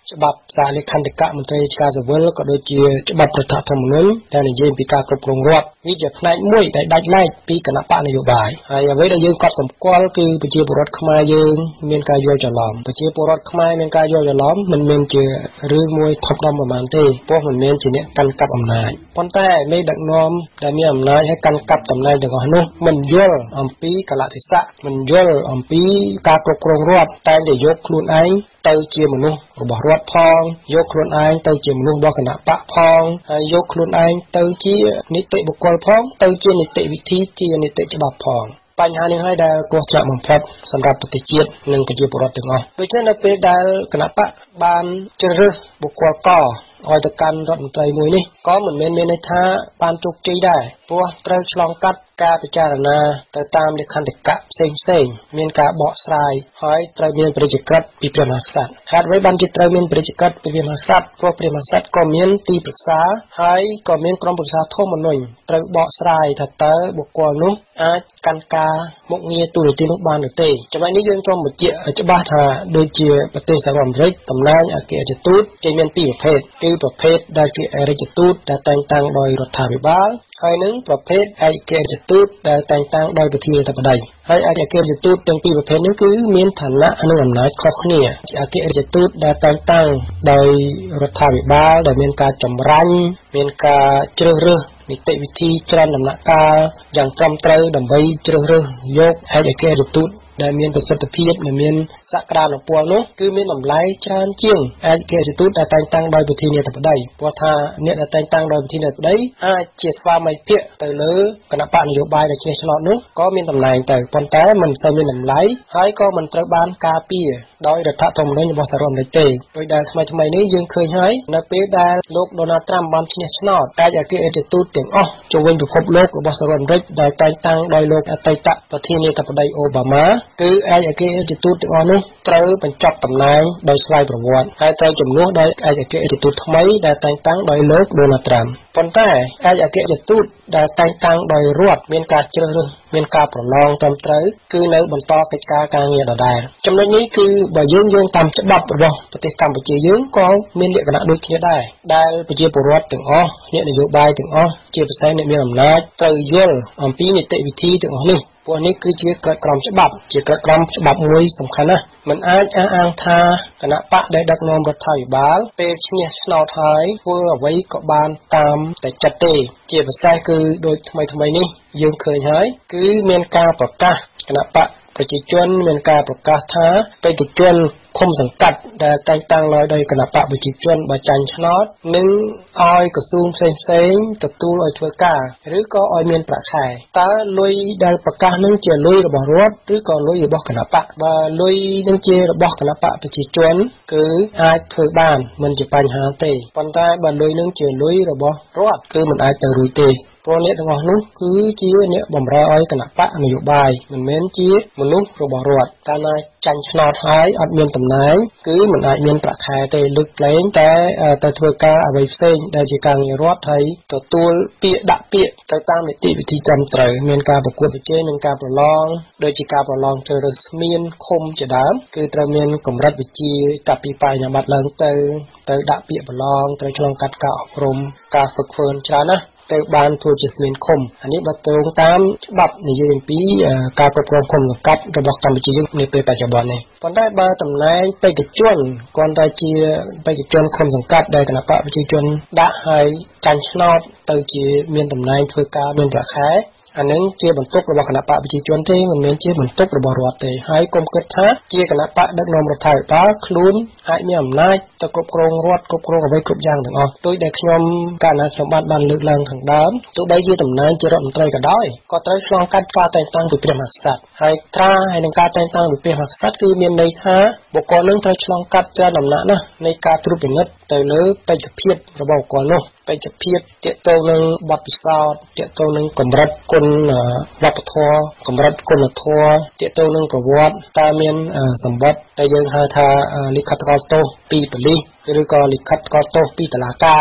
ច្បាប់សាលិខន្តិកៈមន្ត្រីការសវិលក៏ដូចជាច្បាប់រដ្ឋធម្មនុញ្ញដែលនិយាយពីការគ្រប់គ្រងរដ្ឋវាជាផ្នែកមួយដែលដាច់ឡែកពីគណៈបកនយោបាយហើយអ្វីដែលយើងកត់សម្គាល់គឺប្រជាពលរដ្ឋខ្មែរយើងមានការយល់ច្រឡំប្រជាពលរដ្ឋខ្មែរមានការយល់ច្រឡំមិនមែនជារឿងមួយធំដុំប៉ុន្មានទេព្រោះមិនមែនជាអ្នកកាន់កាប់អំណាចប៉ុន្តែមេដឹកនាំដែលមានអំណាចឲ្យកាន់កាប់តំណែងទាំងអស់នោះមិនយល់អំពីកលៈទេសៈមិនយល់អំពីការគ្រប់គ្រងរដ្ឋតែតែយកខ្លួនឯងទៅជាមនុស្សរបស់រដ្ឋផងយកខ្លួនឯងទៅជាមនុស្សរបស់គណៈបកផងហើយយកខ្លួនឯងទៅជានីតិបុគ្គលផងទៅជានីតិវិធីជានីតិច្បាប់ផងបញ្ហានេះហើយដែលគ្រោះថ្នាក់បំផុតសម្រាប់ប្រទេសជាតិនិងប្រជាពលរដ្ឋទាំងអស់ដូច្នេះនៅពេលដែលគណៈបកបានជ្រើសរើសបុគ្គលកឲ្យទៅកាន់រដ្ឋមន្ត្រីមួយនេះក៏មិនមែនមានន័យថាបានជោគជ័យដែរព្រោះត្រូវឆ្លងកាត់ការពិចារណាទៅតាមលក្ខន្តិកៈផ្សេងៗមានការបកស្រាយហើយត្រូវមានប្រជាក្រិតពីព្រះមហាក្សត្រហេតុអ្វីបានជាត្រូវមានប្រជាក្រិតពីព្រះមហាក្សត្រព្រោះព្រះមហាក្សត្រក៏មានទីប្រឹក្សាហើយក៏មានក្រុមប្រឹក្សាធម្មនុញ្ញត្រូវបកស្រាយថាតើបុគ្គលនោះអាចកាន់ការមុខងារទូនាទីនោះបានឬទេចំណុចនេះយើងសូមបញ្ជាក់ឲ្យច្បាស់ថាដូចជាប្រទេសសហរដ្ឋអាមេរិកតំណែងអគ្គរដ្ឋទូតគេមានពីរប្រភេទគឺប្រភេទដែលជាអគ្គរដ្ឋទូតដែលតែងតាំងដោយរដ្ឋាភិបាលហើយនឹងប្រភេទឯករាជ្យទូតដែលតែងតាំងដោយប្រធានាធិបតីហើយឯករាជ្យទូតទាំងពីរប្រភេទនេះគឺមានឋានៈនិងអំណាចខុសគ្នាឯករាជ្យទូតដែលតែងតាំងដោយរដ្ឋាភិបាលដែលមានការចម្រាញ់មានការជ្រើសរើសនីតិវិធីច្រើនដំណាក់កាលយ៉ាងត្រឹមត្រូវដើម្បីជ្រើសរើសយកឯករាជ្យទូតដែលមានប្រសិទ្ធភាពនិងមានសក្តានុពលនោះគឺមានតម្លៃច្រើនជាងឯករាជ្យទូតដែលតែងតាំងដោយប្រធានាធិបតីព្រោះថាអ្នកដែលតែងតាំងដោយប្រធានាធិបតីអាចជាស្វាមីភក្តិទៅលើគណៈបកនយោបាយដែលឈ្នះឆ្នោតនោះក៏មានតំណែងទៅប៉ុន្តែមិនសូវមានតម្លៃហើយក៏មិនត្រូវបានការពារដោយរដ្ឋធម្មនុញ្ញរបស់សហរដ្ឋអាមេរិកទេដោយដែលថ្មីនេះយើងឃើញហើយនៅពេលដែលលោកដូណាល់ត្រាំបានឈ្នះឆ្នោតឯករាជ្យទូតទាំងអស់ជុំវិញពិភពលោករបស់សហរដ្ឋអាមេរិកដែលតែងតាំងដោយលោកអតីតប្រធានាធិបតីអូបាម៉ាគឺឯករាជ្យទូតទាំងអស់នោះត្រូវបញ្ចប់តំណែងដោយស្វ័យប្រវត្តិហើយត្រូវជំនួសដោយឯករាជ្យទូតថ្មីដែលតែងតាំងដោយលោកដូណាល់ត្រាំប៉ុន្តែឯករាជ្យទូតដែលតែងតាំងដោយរដ្ឋមានការជ្រើសរើសមានការប្រឡងត្រឹមត្រូវគឺនៅបន្តកិច្ចការងារដដែលចំណុចនេះគឺបើយើងយោងតាមច្បាប់របស់ប្រទេសកម្ពុជាយើងក៏មានលក្ខណៈដូចគ្នាដែរដែលប្រជាពលរដ្ឋទាំងអស់អ្នកនយោបាយទាំងអស់ជាពិសេសអ្នកមានអំណាចត្រូវយល់អំពីនីតិវិធីទាំងអស់នេះពួកនេះគឺជាក្រិតក្រមច្បាប់ជាក្រិតក្រមច្បាប់មួយសំខាន់ណាស់មិនអាចអះអាងថាគណៈបកដែលដឹកនាំរដ្ឋាភិបាលពេលឈ្នះឆ្នោតហើយធ្វើអ្វីក៏បានតាមតែចិត្តទេជាពិសេសគឺដូចថ្មីនេះយើងឃើញហើយគឺមានការប្រកាសគណៈបកប្រជាជនមានការប្រកាសថាបេក្ខជនឃុំសង្កាត់ដែលតែងតាំងដោយគណៈបកប្រជាជនបើចាញ់ឆ្នោតនឹងឲ្យក្រសួងផ្សេងទទួលឲ្យធ្វើការឬក៏ឲ្យមានប្រាក់ខែតើលុយដែលប្រកាសនឹងជាលុយរបស់រដ្ឋឬក៏លុយរបស់គណៈបកបើលុយនឹងជារបស់គណៈបកប្រជាជនគឺអាចធ្វើបានមិនជាបញ្ហាទេប៉ុន្តែបើលុយនឹងជាលុយរបស់រដ្ឋគឺមិនអាចទៅរួចទេព្រោះអ្នកទាំងអស់នោះគឺជាអ្នកបម្រើឲ្យគណៈបកនយោបាយមិនមែនជាមនុស្សរបស់រដ្ឋកាលណាចាញ់ឆ្នោតហើយអត់មានតំណែងគឺមិនអាចមានប្រាក់ខែទេលើកលែងតែទៅធ្វើការអ្វីផ្សេងដែលជាការងាររដ្ឋហើយទទួលពាក្យដាក់ពាក្យទៅតាមនីតិវិធីត្រឹមត្រូវមានការប្រកួតប្រជែងមានការប្រឡងដូចជាការប្រឡងជ្រើសរើសស្មៀនឃុំជាដើមគឺត្រូវមានកម្រិតវិជ្ជាតាពីបរិញ្ញាបត្រឡើងទៅដាក់ពាក្យប្រឡងត្រូវឆ្លងកាត់ការអប់រំការฝึกហ្វឺនច្រើនណាស់ទៅបានធ្វើជាស្មៀនឃុំអានេះបើត្រង់តាមច្បាប់និយាយអំពីការគ្រប់គ្រងឃុំសង្កាត់របស់កម្ពុជាយើងនាពេលបច្ចុប្បន្ននេះប៉ុន្តែបើតំណែងបេក្ខជនគ្រាន់តែជាបេក្ខជនឃុំសង្កាត់ដែលគណៈបកប្រជាជនដាក់ឲ្យចាញ់ឆ្នោតទៅជាមានតំណែងធ្វើការមានប្រាក់ខែអានឹងជាបន្ទុករបស់គណៈបកប្រជាជនទេមិនមែនជាបន្ទុករបស់រដ្ឋទេហើយកុំគិតថាជាគណៈបកដឹកនាំរដ្ឋាភិបាលខ្លួនអាចមានអំណាចទៅគ្រប់គ្រងរដ្ឋគ្រប់គ្រងអ្វីគ្រប់យ៉ាងទាំងអស់ដោយដែលខ្ញុំកាលណាខ្ញុំបានលើកឡើងខាងដើមទោះបីជាតំណែងជារដ្ឋមន្ត្រីក៏ដោយក៏ត្រូវឆ្លងកាត់ការតែងតាំងពីព្រះមហាក្សត្រហើយត្រាហើយនឹងការតែងតាំងពីព្រះមហាក្សត្រគឺមានន័យថាបុគ្គលនឹងត្រូវឆ្លងកាត់ច្រើនដំណាក់ណាស់នៃការត្រួតពិនិត្យទៅលើបេក្ខភាពរបស់បុគ្គលនោះបេក្ខភាពទាក់ទងនឹងបទពិសោធន៍ទាក់ទងនឹងកម្រិតគុណវប្បធម៌កម្រិតគុណធម៌ទាក់ទងនឹងប្រវត្តិតើមានសម្បត្តិដែលយើងហៅថាលិខិតថ្កោលទោសពីប៉ូលីសឬក៏លិខិតថ្កោលទោសពីតុលាការ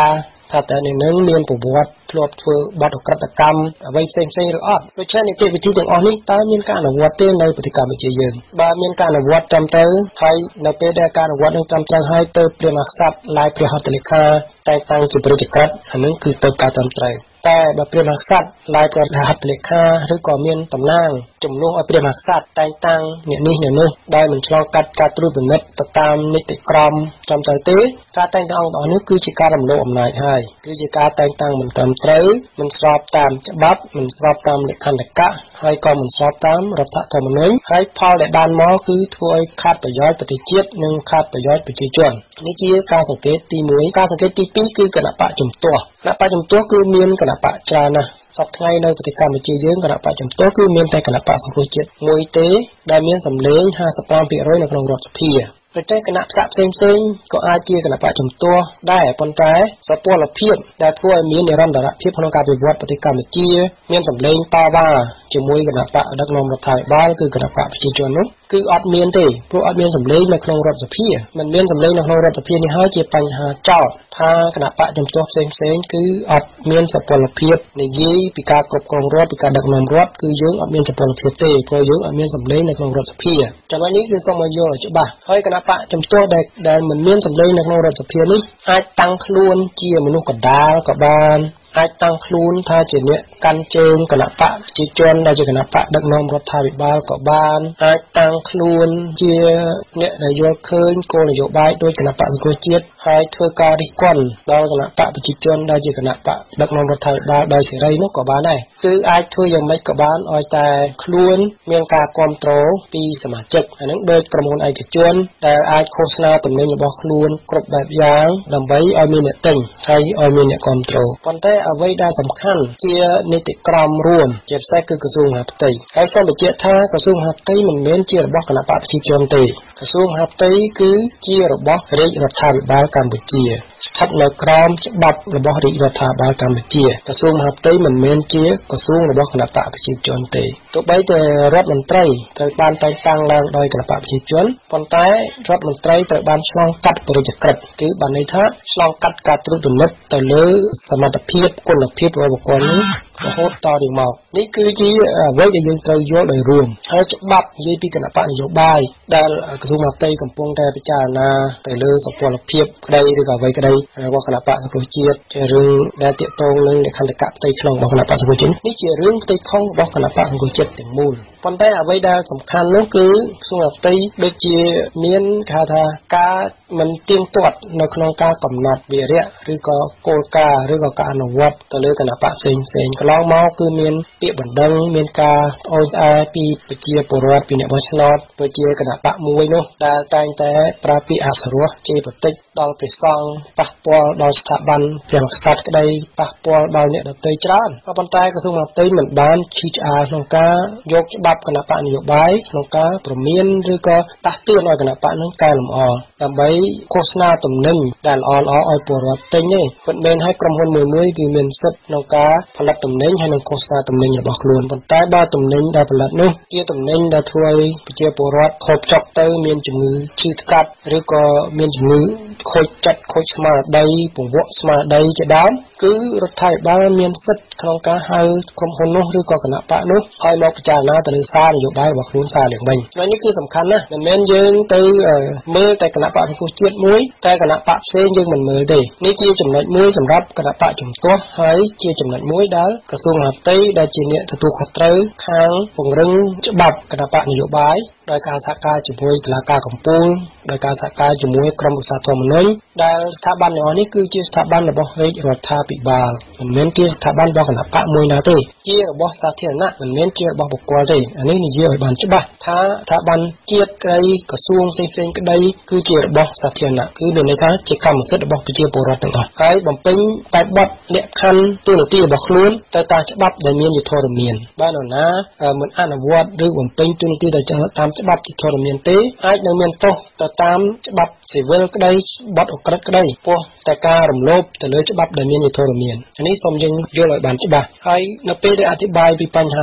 ថាតើនឹងមានប្រវត្តិធ្លាប់ធ្វើបាតុក្រិតកម្មអ្វីផ្សេងៗឬអត់ដូច្នេះនីតិវិធីទាំងអស់នេះតើមានការអនុវត្តទេនៅប្រទេសកម្ពុជាយើងបើមានការអនុវត្តត្រឹមត្រូវហើយនៅពេលដែលការអនុវត្តនឹងត្រឹមត្រូវហើយទៅព្រះមហាក្សត្រឡាយព្រះហត្ថលេខាតែងតាំងជាព្រះរាជក្រឹត្យអានឹងគឺទៅការត្រឹមត្រូវតែបើព្រះមហាក្សត្រឡាយព្រះហត្ថលេខាឬក៏មានតំណាងជំនួសឲ្យព្រះមហាក្សត្រតែងតាំងអ្នកនេះអ្នកនោះដែលមិនឆ្លងកាត់ការត្រួតពិនិត្យទៅតាមនីតិក្រមត្រឹមត្រូវទេការតែងតាំងអង្គនេះគឺជាការរំលោភអំណាចហើយគឺជាការតែងតាំងមិនត្រឹមត្រូវមិនស្របតាមច្បាប់មិនស្របតាមលក្ខន្តិកៈហើយក៏មិនស្របតាមរដ្ឋធម្មនុញ្ញហើយផលដែលបានមកគឺធ្វើឲ្យខាតប្រយោជន៍ប្រទេសជាតិនិងខាតប្រយោជន៍ប្រជាជននេះជាការសង្កេតទី1ការសង្កេតទី2គឺគណៈបកជំទាស់គណៈបកជំទាស់គឺមានគណៈបកច្រើនណាស់សប្តាហ៍ថ្ងៃនៅប្រទេសកម្ពុជាយើងគណៈបកជំទាស់គឺមានតែគណៈបកសង្គ្រោះជាតិមួយទេដែលមានសម្លេង 55% នៅក្នុងរដ្ឋសភាប្រទេសគណៈបកផ្សេងៗក៏អាចជាគណៈបកជំទាស់ដែរប៉ុន្តែសពលភាពដែលធ្វើឲ្យមាននិរន្តរភាពក្នុងការវិវត្តប្រទេសកម្ពុជាមានសម្លេងតវ៉ាជាមួយគណៈបកដឹកនាំរដ្ឋាភិបាលគឺគណៈបកប្រជាជននោះគឺអត់មានទេព្រោះអត់មានសម្លេងនៅក្នុងរដ្ឋសភាមិនមានសម្លេងនៅក្នុងរដ្ឋសភានេះហើយជាបញ្ហាចោទថាគណៈបកជំទាស់ផ្សេងៗគឺអត់មានសពលភាពនិយាយពីការគ្រប់គ្រងរដ្ឋពីការដឹកនាំរដ្ឋគឺយើងអត់មានសពលភាពទេព្រោះយើងអត់មានសម្លេងនៅក្នុងរដ្ឋសភាចំណុចនេះគឺសូមឲ្យយល់ឲ្យច្បាស់ហើយគណៈបកជំទាស់ដែលមិនមានសម្លេងនៅក្នុងរដ្ឋសភានេះអាចតាំងខ្លួនជាមនុស្សកណ្ដាលក៏បានអាចតាំងខ្លួនថាជាអ្នកកាន់ជើងគណៈបកប្រជាជនដែលជាគណៈបកដឹកនាំរដ្ឋាភិបាលក៏បានអាចតាំងខ្លួនជាអ្នកដែលយល់ឃើញគោលនយោបាយដោយគណៈបកសង្គ្រោះជាតិហើយធ្វើការរិះគន់ដល់គណៈបកប្រជាជនដែលជាគណៈបកដឹកនាំរដ្ឋាភិបាលដោយសេរីនោះក៏បានដែរគឺអាចធ្វើយ៉ាងម៉េចក៏បានឲ្យតែខ្លួនមានការគ្រប់គ្រងពីសមាជិកអានឹងដោយក្រុមហ៊ុនឯកជនដែលអាចឃោសនាទំនិញរបស់ខ្លួនគ្រប់បែបយ៉ាងដើម្បីឲ្យមានអ្នកទិញហើយឲ្យមានអ្នកគ្រប់គ្រងប៉ុន្តែអ្វីដែលសំខាន់ជានីតិក្រមរួមជាពិសេសគឺក្រសួងមហាផ្ទៃហើយសូមបញ្ជាក់ថាក្រសួងមហាផ្ទៃមិនមែនជារបស់គណៈបកប្រជាជនទេក្រសួងមហាផ្ទៃគឺជារបស់រាជរដ្ឋាភិបាលកម្ពុជាស្ថិតនៅក្រោមច្បាប់របស់រាជរដ្ឋាភិបាលកម្ពុជាក្រសួងមហាផ្ទៃមិនមែនជាក្រសួងរបស់គណៈបកប្រជាជនទេទោះបីតែរដ្ឋមន្ត្រីត្រូវបានតែងតាំងឡើងដោយគណៈបកប្រជាជនប៉ុន្តែរដ្ឋមន្ត្រីត្រូវបានឆ្លងកាត់ព្រះរាជក្រឹត្យគឺបានន័យថាឆ្លងកាត់ការត្រួតពិនិត្យទៅលើសមត្ថភាពគុណភាពរបស់បុគ្គលនេះរហូតតទៅមកនេះគឺជាអ្វីដែលយើងត្រូវយល់ដោយរួមហើយច្បាប់និយាយពីគណៈបកនយោបាយដែលក្រសួងមហាផ្ទៃកំពុងតែពិចារណាទៅលើសុពលភាពក្តីឬក៏អ្វីក្តីរបស់គណៈបកសង្គ្រោះជាតិជារឿងដែលទាក់ទងនឹងលក្ខន្តិកៈផ្ទៃក្នុងរបស់គណៈបកសង្គ្រោះជាតិនេះជារឿងផ្ទៃក្នុងរបស់គណៈបកសង្គ្រោះជាតិទាំងមូលប៉ុន្តែអ្វីដែលសំខាន់នោះគឺក្រសួងមហាផ្ទៃដូចជាមានគេហៅថាការមិនទៀងទាត់នៅក្នុងការកំណត់វារៈឬក៏គោលការណ៍ឬក៏ការអនុវត្តទៅលើគណៈបកផ្សេងកន្លងមកគឺមានពាក្យបណ្ដឹងមានការត្អូញត្អែពីប្រជាពលរដ្ឋពីអ្នកបោះឆ្នោតដូចជាគណៈបកមួយនោះដែលតែងតែប្រើពាក្យអសុរោះជេរប្រតិចដល់ព្រះសង្ឃប៉ះពាល់ដល់ស្ថាប័នព្រះមហាក្សត្រក្តីប៉ះពាល់ដល់អ្នកដទៃច្រើនក៏ប៉ុន្តែក្រសួងមហាផ្ទៃមិនបានឈឺឆ្អាលក្នុងការយកច្បាប់គណៈបកនយោបាយក្នុងការព្រមានឬក៏ដាស់តឿនឲ្យគណៈបកនឹងកែលម្អដើម្បីឃោសនាទំនិញដែលល្អឲ្យពលរដ្ឋទិញទេមិនមែនឲ្យក្រុមហ៊ុនមួយគឺមានសិទ្ធិក្នុងការផលិតទំនិញហើយនឹងឃោសនាទំនិញរបស់ខ្លួនប៉ុន្តែបើទំនិញដែលផលិតនោះជាទំនិញដែលធ្វើឲ្យប្រជាពលរដ្ឋហូបចុកទៅមានជំងឺឈឺថ្កាត់ឬក៏មានជំងឺខូចចិត្តខូចស្មារតីពង្វក់ស្មារតីជាដើមគឺរដ្ឋាភិបាលមានសិទ្ធិក្នុងការហៅក្រុមហ៊ុននោះឬក៏គណៈបកនោះឲ្យមកពិចារណាទៅលើសារនយោបាយរបស់ខ្លួនសារឡើងវិញហើយនេះគឺសំខាន់ណាស់មិនមែនយើងទៅមើលតែគណៈបកសង្គ្រោះជាតិមួយតែគណៈបកផ្សេងយើងមិនមើលទេនេះជាចំណុចមួយសម្រាប់គណៈបកជំទាស់ហើយជាចំណុចមួយដែលក្រសួងមហាផ្ទៃដែលជាអ្នកទទួលខុសត្រូវខាងពង្រឹងច្បាប់គណៈបកនយោបាយដោយការសហការជាមួយតុលាការកំពូលដោយការសហការជាមួយក្រុមប្រឹក្សាធម្មនុញ្ញដែលស្ថាប័នទាំងអស់នេះគឺជាស្ថាប័នរបស់រាជរដ្ឋាភិបាលមិនមែនជាស្ថាប័នរបស់គណៈបកមួយណាទេជារបស់សាធារណៈមិនមែនជារបស់បុគ្គលទេអានេះនិយាយឲ្យបានច្បាស់ថាស្ថាប័នជាតិក្តីក្រសួងផ្សេងៗក្តីគឺជារបស់សាធារណៈគឺមានន័យថាជាកម្មសិទ្ធិរបស់ប្រជាពលរដ្ឋទាំងអស់ហើយបំពេញបែបបទលក្ខខណ្ឌទូនាទីរបស់ខ្លួនទៅតាមច្បាប់ដែលមានយុត្តិធម៌បើនរណាមិនអនុវត្តឬបំពេញទូនាទីដោយតាមច្បាប់ជាធរមានទេអាចនឹងមានទោសទៅតាមច្បាប់ស៊ីវិលក្តីបទអក្រិតក្តីពោះតែការរំលោភទៅលើច្បាប់ដែលមានយុត្តិធម៌មាននេះសូមយើងយល់ឲ្យបានច្បាស់ហើយនៅពេលដែលអធិប្បាយពីបញ្ហានេះ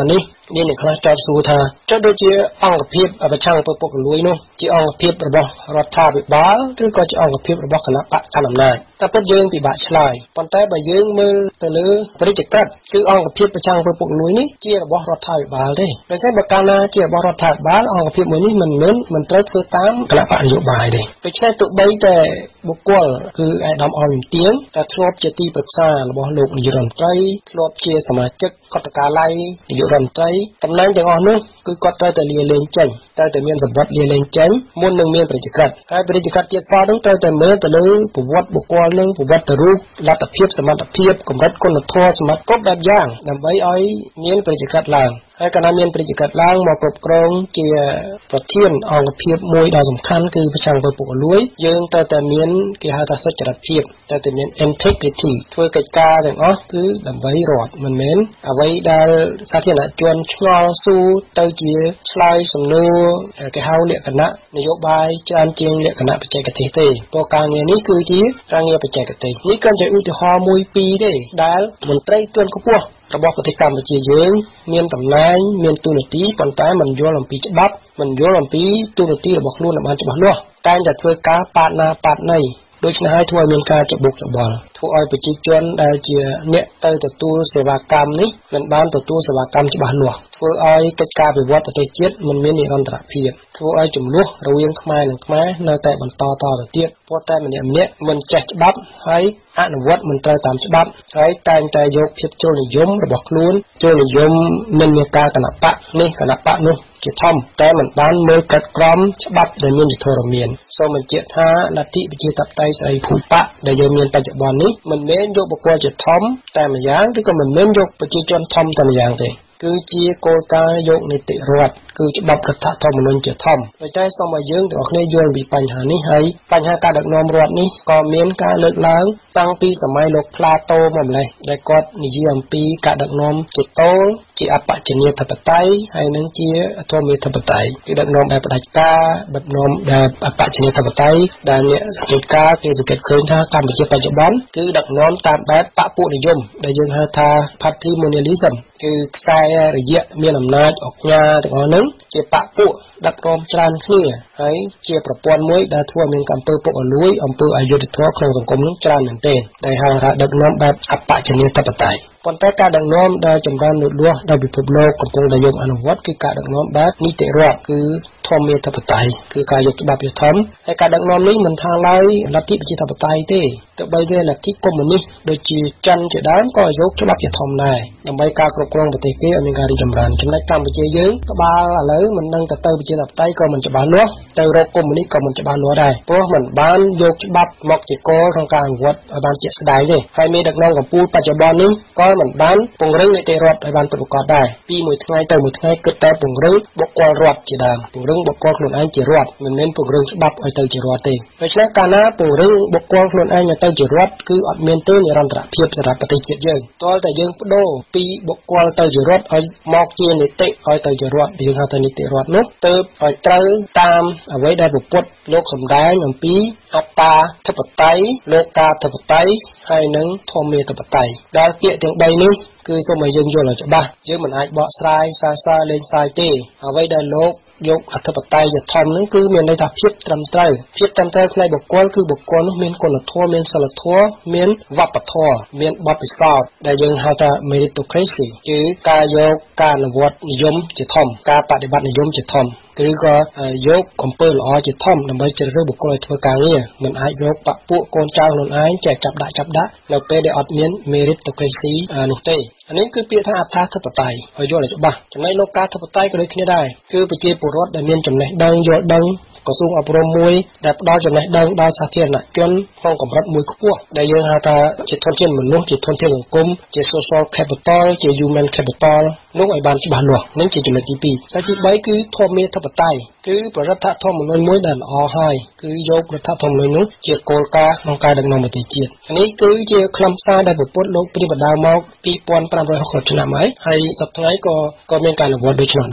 មានអ្នកខ្លះចោទសួរថាចុះដូចជាអង្គភាពប្រឆាំងពុកលួយនោះជាអង្គភាពរបស់រដ្ឋាភិបាលឬក៏ជាអង្គភាពរបស់គណៈបកកណ្ដាលអំណាចតែពិតយើងពិបាកឆ្លើយប៉ុន្តែបើយើងមើលទៅលើប្រជាក្រិតគឺអង្គភាពប្រឆាំងពុកលួយនេះជារបស់រដ្ឋាភិបាលទេដោយសារបើកាលណាជារបស់រដ្ឋាភិបាលអង្គភាពមួយនេះមិនត្រូវធ្វើតាមគណៈបកនយោបាយទេដូច្នេះទោះបីតែបុគ្គលគឺអាយដាមអមជំទាវតែធ្លាប់ជាទីប្រឹក្សារបស់លោកនាយករដ្ឋមន្ត្រីធ្លាប់ជាសមាជិកគណៈកាល័យនាយករដ្ឋមន្ត្រីតំណែងទាំងអស់នោះគឺគាត់ត្រូវតែលាលែងចេញត្រូវតែមានសម្បត្តិលាលែងចេញមុននឹងមានប្រជាក្រិតហើយប្រជាក្រិតទៀតសោះនោះត្រូវតែមើលទៅលើប្រវត្តិបុគ្គលនឹងប្រវត្តិរូបលទ្ធភាពសមត្ថភាពកម្រិតគុណធម៌សមត្ថគ្រប់បែបយ៉ាងដើម្បីឲ្យមានប្រជាក្រិតឡើងហើយកាលណាមានប្រជាក្រិតឡើងមកគ្រប់គ្រងជាប្រធានអង្គភាពមួយដ៏សំខាន់គឺប្រឆាំងពុកលួយយើងត្រូវតែមានគេហៅថាសុចរិតភាពត្រូវតែមាន integrity ធ្វើកិច្ចការទាំងអស់គឺដើម្បីរដ្ឋមិនមែនអ្វីដែលសាធារណជនឆ្ងល់ស៊ូទៅជាឆ្លើយសំណួរគេហៅលក្ខណៈនយោបាយច្រើនជាងលក្ខណៈបច្ចេកទេសទេព្រោះការងារនេះគឺជាការងារបច្ចេកទេសនេះគឺជាឧទាហរណ៍មួយពីរទេដែលមន្ត្រីជាន់ខ្ពស់របស់ប្រទេសកម្ពុជាយើងមានតំណែងមានទូនាទីប៉ុន្តែមិនយល់អំពីច្បាប់មិនយល់អំពីទូនាទីរបស់ខ្លួនឲ្យបានច្បាស់លាស់តែងតែធ្វើការប៉ាតណាប៉ាតណីដូច្នេះហើយធ្វើឲ្យមានការច្បុកច្បល់ធ្វើឲ្យប្រជាជនដែលជាអ្នកទៅទទួលសេវាកម្មនេះមិនបានទទួលសេវាកម្មច្បាស់លាស់ធ្វើឲ្យកិច្ចការវិវត្តប្រទេសជាតិមិនមាននិរន្តរភាពធ្វើឲ្យចំនួនរវាងខ្មែរនិងខ្មែរនៅតែបន្តតទៅទៀតព្រោះតែម្នាក់មិនចេះច្បាប់ហើយអនុវត្តមិនត្រូវតាមច្បាប់ហើយតែងតែយកភាពចូលនិយមរបស់ខ្លួនចូលនិយមនិន្នាការគណៈបកនេះគណៈបកនោះជាធំតែមិនបានមើលកាត់ក្រមច្បាប់ដែលមានជាធរមានសូមបញ្ជាក់ថាលទ្ធិប្រជាធិបតេយ្យស្រីភូបកដែលយើងមានបច្ចុប្បន្ននេះមិនមែនយកបុគ្គលជាធំតែម្យ៉ាងឬក៏មិនមែនយកប្រជាជនធំតែម្យ៉ាងទេគឺជាគោលការណ៍យកនីតិរដ្ឋគឺច្បាប់រដ្ឋធម្មនុញ្ញជាធំដូច្នេះសូមឲ្យយើងទាំងអស់គ្នាយល់ពីបញ្ហានេះហើយបញ្ហាការដឹកនាំរដ្ឋនេះក៏មានការលើកឡើងតាំងពីសម័យលោកផ្លាតូមកម្លេះដែលគាត់និយាយអំពីការដឹកនាំជាតូលជាអបជនីធិបតេយ្យហើយនឹងជាអធម្មធិបតេយ្យគឺដឹកនាំបែបផ្ដាច់ការដឹកនាំបែបអបជនីធិបតេយ្យដែលអ្នកសង្កេតការណ៍គេសង្កេតឃើញថាកម្ពុជាបច្ចុប្បន្នគឺដឹកនាំតាមបែបបពុនិយមដែលយើងហៅថា patrimonialism គឺខ្សែរយៈមានអំណាចអុកញ៉ាទាំងអស់ហ្នឹងជាបពុដឹកនាំច្រើនគ្នាហើយជាប្រព័ន្ធមួយដែលធ្វើឲ្យមានអំពើពុករលួយអំពើអយុត្តិធម៌ក្នុងសង្គមនឹងច្រើនមែនទែនដែលហៅថាដឹកនាំបែបអបជនីធិបតេយ្យប៉ុន្តែការដឹកនាំដែលចម្រើនលូតលាស់ដោយពិភពលោកកំពុងតែយកអនុវត្តគឺការដឹកនាំបែបនីតិរដ្ឋគឺធម្មធិបតេយ្យគឺការយកច្បាប់ជាធំហើយការដឹកនាំនេះមិនថាឡើយលទ្ធិប្រជាធិបតេយ្យទេទោះបីជាលទ្ធិកុម្មុយនីសដូចជាចិនជាដើមក៏យកច្បាប់ជាធំដែរដើម្បីការគ្រប់គ្រងប្រទេសគេឲ្យមានការរីកចម្រើនចំណែកកម្ពុជាយើងក្បាលឥឡូវមិនដឹងទៅប្រជាធិបតេយ្យក៏មិនច្បាស់លាស់ទៅរកកុម្មុយនីសក៏មិនច្បាស់លាស់ដែរព្រោះមិនបានយកច្បាប់មកជាគោលក្នុងការអនុវត្តឲ្យបានជាក់ស្ដែងទេហើយមេដឹកនាំកម្ពុជាបច្ចុប្បន្ននេះក៏មិនបានពង្រឹងនីតិរដ្ឋឲ្យបានពិតប្រាកដដែរពីមួយថ្ងៃទៅមួយថ្ងៃគិតតែពង្រឹងបុគ្គលរដ្ឋជាដើមពង្រឹងបុគ្គលខ្លួនឯងជារដ្ឋមិនមែនពង្រឹងច្បាប់ឲ្យទៅជារដ្ឋទេដូច្នេះកាលណាពង្រឹងបុគ្គលខ្លួនឯងឲ្យទៅជារដ្ឋគឺអត់មានទេនិរន្តរភាពសម្រាប់ប្រទេសជាតិយើងតើតែយើងបដូរពីបុគ្គលទៅជារដ្ឋឲ្យមកជានីតិឲ្យទៅជារដ្ឋយើងហៅថានីតិរដ្ឋនោះទៅឲ្យត្រូវតាមអ្វីដែលពុទ្ធលោកសម្ដែងអំពីអត្តាធិបតេយ្យលោកាធិបតេយ្យហើយនិងធម្មធិបតេយ្យដែលពាក្យទាំង3នេះគឺសូមឲ្យយើងយល់ឲ្យច្បាស់យើងមិនអាចបកស្រាយសើលេងសើចទេអ្វីដែលលោកយកអធិបតេយ្យធម៌នឹងគឺមានន័យថាភាពត្រឹមត្រូវផ្នែកបុគ្គលគឺបុគ្គលនោះមានគុណធម៌មានសិលធម៌មានវប្បធម៌មានបទពិសោធន៍ដែលយើងហៅថា meritocracy គឺការយកការអនុវត្តនិយមជាធំការបដិបត្តិនិយមជាធំឬក៏យកអំពើល្អជាធំដើម្បីជ្រើសរើសបុគ្គលឲ្យធ្វើការងារមិនអាចយកបពួកកូនចៅខ្លួនឯងចេះចាប់ដាក់នៅពេលដែលអត់មាន meritocracy នោះទេអានេះគឺពាក្យថាអត្តាធិបតេយ្យឲ្យយល់ឲ្យច្បាស់ចំណែកលោកការធិបតេយ្យក៏ដូចគ្នាដែរគឺប្រជាពលរដ្ឋដែលមានចំណេះដឹងយល់ដឹងក្រសួងអប់រំមួយដែលផ្ដល់ចំណេះដឹងដល់សាធារណជនក្នុងកម្រិតមួយខ្ពស់ដែលយើងហៅថាជាធនធានមនុស្សជាធនធានសង្គមជា social capital ជា human capital នោះឲ្យបានច្បាស់លាស់នឹងជាចំណុចទី2ហើយទី3គឺធម្មធិបតេយ្យគឺរដ្ឋធម្មនុញ្ញមួយដែលល្អហើយគឺយករដ្ឋធម្មនុញ្ញនោះជាគោលការណ៍ក្នុងការដឹកនាំប្រទេសជាតិនេះគឺជាខ្លឹមសារដែលពុទ្ធលោកព្រាបដៅមក2560ឆ្នាំហើយសប្តាហ៍ថ្ងៃក៏មានការអនុវត្តដូចនោះដែរ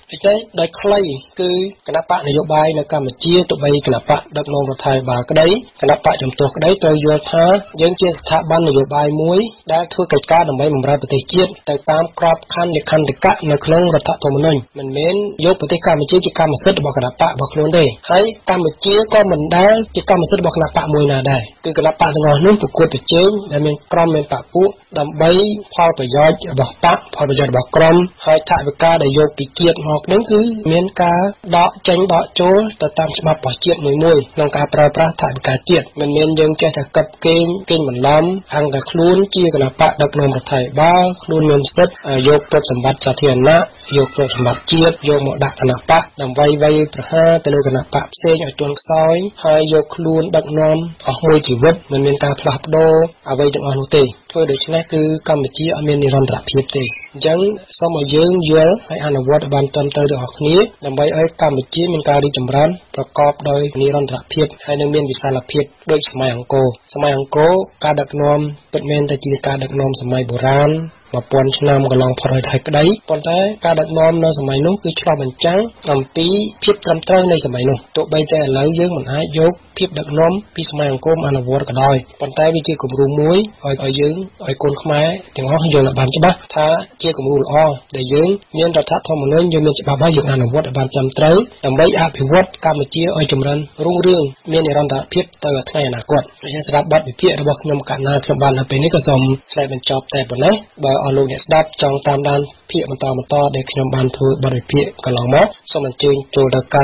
តែដោយខ្លីគឺគណៈបកនយោបាយនៅកម្ពុជាទោះបីគណៈបកដឹកនាំរដ្ឋាភិបាលក្តីគណៈបកជំទាស់ក្តីត្រូវយល់ថាយើងជាស្ថាប័ននយោបាយមួយដែលធ្វើកិច្ចការដើម្បីបម្រើប្រទេសជាតិទៅតាមក្របខ័ណ្ឌលក្ខន្តិកៈនៅក្នុងរដ្ឋធម្មនុញ្ញមិនមែនយកប្រទេសកម្ពុជាជាកម្មសិទ្ធិរបស់គណៈបករបស់ខ្លួនទេហើយកម្ពុជាក៏មិនដែលជាកម្មសិទ្ធិរបស់គណៈបកមួយណាដែរគឺគណៈបកទាំងអស់នោះប្រកួតប្រជែងដែលមានក្រុមមានបកពួកដើម្បីផលប្រយោជន៍របស់បកផលប្រយោជន៍របស់ក្រុមហើយថវិកាដែលយកពីជាតិមកនឹងគឺមានការដកចេញដកចូលទៅតាមច្បាប់របស់ជាតិមួយក្នុងការប្រើប្រាស់ថវិកាជាតិមិនមែនយើងចេះតែកឹបកេងបន្លំហាងតែខ្លួនជាគណៈបកដឹកនាំរដ្ឋាភិបាលខ្លួនមានសិទ្ធិយកទ្រព្យសម្បត្តិសាធារណៈយកទ្រព្យសម្បត្តិជាតិយកមកដាក់គណៈបកដើម្បីវាយប្រហារទៅលើគណៈបកផ្សេងឲ្យទន់ខ្សោយហើយយកខ្លួនដឹកនាំអស់មួយជីវិតមិនមានការផ្លាស់ប្ដូរអ្វីទាំងអស់នោះទេធ្វើដូច្នេះគឺកម្ពុជាអត់មាននិរន្តរភាពទេអញ្ចឹងសូមឲ្យយើងយល់ហើយអនុវត្តឲ្យបានត្រឹមត្រូវទាំងអស់គ្នាដើម្បីឲ្យកម្ពុជាមានការរីកចម្រើនប្រកបដោយនិរន្តរភាពហើយនឹងមានវិសាលភាពដូចសម័យអង្គរការដឹកនាំពិតមែនតែជាការដឹកនាំសម័យបុរាណ1000ឆ្នាំកន្លងផុតហើយក្តីប៉ុន្តែការដឹកនាំនៅសម័យនោះគឺឆ្លុះបញ្ចាំងអំពីភាពត្រឹមត្រូវនៃសម័យនោះទោះបីតែឥឡូវយើងមិនអាចយកភាពដឹកនាំពីសម័យអង្គរអនុវត្តក៏ដោយប៉ុន្តែវាជាគំរូមួយឲ្យយើងឲ្យកូនខ្មែរទាំងអស់យល់ឲ្យបានច្បាស់ថាជាគំរូល្អដែលយើងមានរដ្ឋធម្មនុញ្ញយើងមានច្បាប់ហើយយើងអនុវត្តឲ្យបានត្រឹមត្រូវដើម្បីអភិវឌ្ឍកម្ពុជាឲ្យចម្រើនរុងរឿងមាននិរន្តរភាពទៅថ្ងៃអនាគតដូច្នេះស្ដាប់បទវិភាគរបស់ខ្ញុំកណ្ណាខ្ញុំបាននៅពេលនេះក៏សូមឆ្លើយបញ្ចប់តែប៉ុណ្ណេះបើអស់លោកអ្នកស្ដាប់ចង់តាមដានភាគបន្តដែលខ្ញុំបានធ្វើបទវិភាគកន្លងមកសូមអញ្ជើញចូលទៅកាន់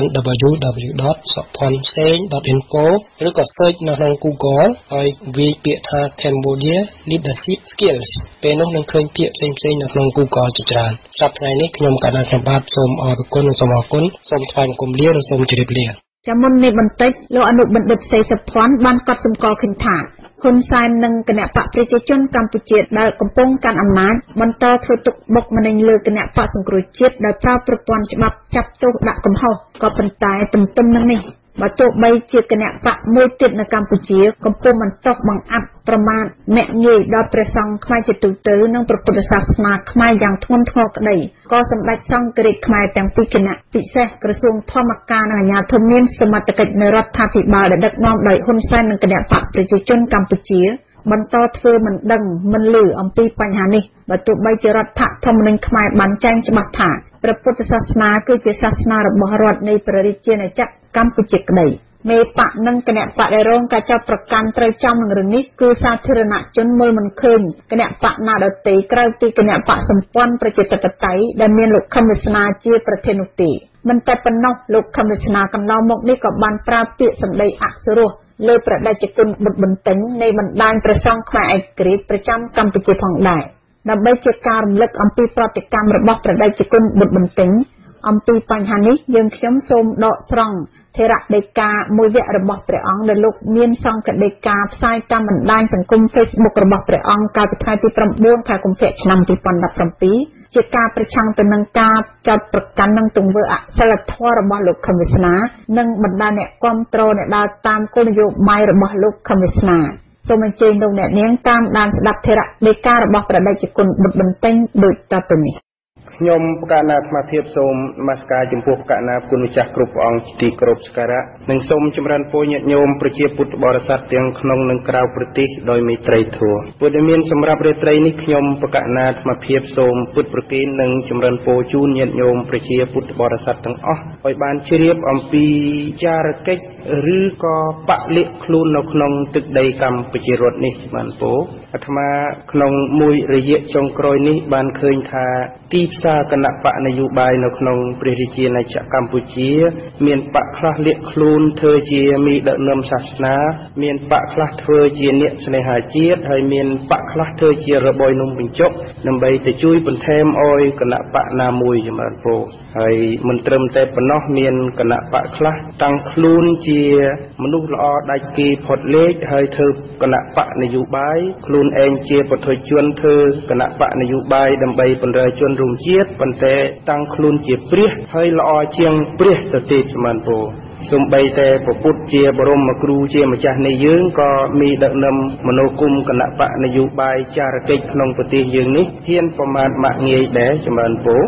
www.sophonseng.info ឬក៏ search នៅក្នុង Google ហើយវាយពាក្យថា Cambodia Leadership Skills ពេលនោះនឹងឃើញពាក្យផ្សេងៗនៅក្នុង Google ជាច្រើនស្រាប់ថ្ងៃនេះខ្ញុំកណ្ណាខ្ញុំបាទសូមអរគុណនិងសូមអរគុណសូមថ្លែងបង្គំលានិងសូមជម្រាបលាចាំមុននេះបន្តិចលោកអនុបណ្ឌិតសេសុភ័ណ្ឌបានកត់សម្គាល់ឃើញថាហ៊ុនសែននិងគណៈបកប្រជាជនកម្ពុជាដែលកំពុងកាន់អំណាចបន្តធ្វើទុកបុកម្នេញលើគណៈបកសង្គ្រោះជាតិដោយប្រើប្រព័ន្ធច្បាប់ចាប់ទោសដាក់កំហុសក៏ប៉ុន្តែទន្ទឹមនឹងនេះបើទោះបីជាគណៈបកមួយទៀតនៅកម្ពុជាកំពុងបន្តបង្អាប់ប្រមាថអ្នកងាយដល់ព្រះសង្ឃខ្មែរជាទូទៅនិងព្រះពុទ្ធសាសនាខ្មែរយ៉ាងធ្ងន់ធ្ងរក្តីក៏សម្ដេចសង្ឃរាជខ្មែរទាំងពីរគណៈពិសេសក្រសួងធម្មការនិងអាជ្ញាធរមានសមត្ថកិច្ចនៅរដ្ឋាភិបាលដែលដឹកនាំដោយហ៊ុនសែននិងគណៈបកប្រជាជនកម្ពុជាបន្តធ្វើមិនដឹងមិនលឺអំពីបញ្ហានេះបើទោះបីជារដ្ឋធម្មនុញ្ញខ្មែរបានចែងច្បាស់ថាព្រះពុទ្ធសាសនាគឺជាសាសនារបស់រដ្ឋនៃព្រះរាជាណាចក្រកម្ពុជាក្តីមេបកនិងគណៈបកដែលរងការចាប់ប្រកាន់ត្រូវចំនឹងរឿងនេះគឺសាធារណជនមើលមិនឃើញគណៈបកណាដទៃក្រៅពីគណៈបកសម្ព័ន្ធប្រជាធិបតេយ្យដែលមានលោកខឹមវាសនាជាប្រធាននោះទេមិនតែប៉ុណ្ណោះលោកខឹមវាសនាកន្លងមកនេះក៏បានប្រើពាក្យសម្ដីអសុរោះលើព្រះតេជគុណបុត្របន្ទិញនៃបណ្ដាញព្រះសង្ឃខ្មែរឯករាជ្យប្រចាំកម្ពុជាផងដែរដើម្បីជាការរំលឹកអំពីប្រតិកម្មរបស់ព្រះតេជគុណបុត្របន្ទិញអំពីបញ្ហានេះយើងខ្ញុំសូមដកស្រង់ថេរដីកាមួយវគ្គរបស់ព្រះអង្គដែលលោកមានសង្កដីកាផ្សាយតាមបណ្ដាញសង្គម Facebook របស់ព្រះអង្គកាលពីថ្ងៃទី9ខែកុម្ភៈឆ្នាំ2017ជាការប្រឆាំងទៅនឹងការចាប់ប្រកាន់និងទង្វើអសិលធម៌របស់លោកខឹមវាសនានិងបណ្ដាអ្នកគាំទ្រអ្នកដើរតាមគោលនយោបាយរបស់លោកខឹមវាសនាសូមអញ្ជើញលោកអ្នកនាងតាមដានស្ដាប់ថេរដីការបស់ព្រះតេជគុណបុត្របន្ទិញដូចតទៅនេះខ្ញុំផ្កាណាអាត្មាភាពសូមនមស្ការចំពោះផ្កាណាគុណម្ចាស់គ្រប់ព្រះអង្គទីគោរពសក្ការៈនិងសូមចម្រើនពរញាតិញោមប្រជាពុទ្ធបរិស័ទទាំងក្នុងនិងក្រៅប្រទេសដោយមេត្រីធម៌ពុទ្ធមានសម្រាប់រាត្រីនេះខ្ញុំផ្កាណាអាត្មាភាពសូមពុទ្ធប្រគេននិងចម្រើនពរជូនញាតិញោមប្រជាពុទ្ធបរិស័ទទាំងអស់ឲ្យបានជ្រាបអំពីចារកិច្ចឬក៏បលិខ្លួននៅក្នុងទឹកដីកម្ពុជារដ្ឋនេះបានពោអាត្មាក្នុងមួយរយៈចុងក្រោយនេះបានឃើញថាទីផ្សារគណៈបកនយោបាយនៅក្នុងព្រះរាជាណាចក្រកម្ពុជាមានបកខ្លះលាក់ខ្លួនធ្វើជាមីដឹកនាំសាសនាមានបកខ្លះធ្វើជាអ្នកស្នេហាជាតិហើយមានបកខ្លះធ្វើជារបបនំបញ្ចុកដើម្បីទៅជួយបន្ថែមឲ្យគណៈបកណាមួយចម្រើនពរហើយមិនត្រឹមតែប៉ុណ្ណោះមានគណៈបកខ្លះតាំងខ្លួនជាមនុស្សល្អដាច់គេផុតលេខហើយធ្វើគណៈបកនយោបាយខ្លួនឯងជាពុទ្ធជនធ្វើគណៈបកនយោបាយដើម្បីបណ្រើជនរួមជាតិប៉ុន្តែតាំងខ្លួនជាព្រះហើយល្អជាងព្រះទៅទៀតចម្រើនពរសូម្បីតែព្រះពុទ្ធជាបរមគ្រូជាម្ចាស់នៃយើងក៏មានដឹកនាំមនោគមគណៈបកនយោបាយចារកិច្ចក្នុងប្រទេសយើងនេះហ៊ានប្រមាថម៉ាក់ងាយដែរចម្រើនពរ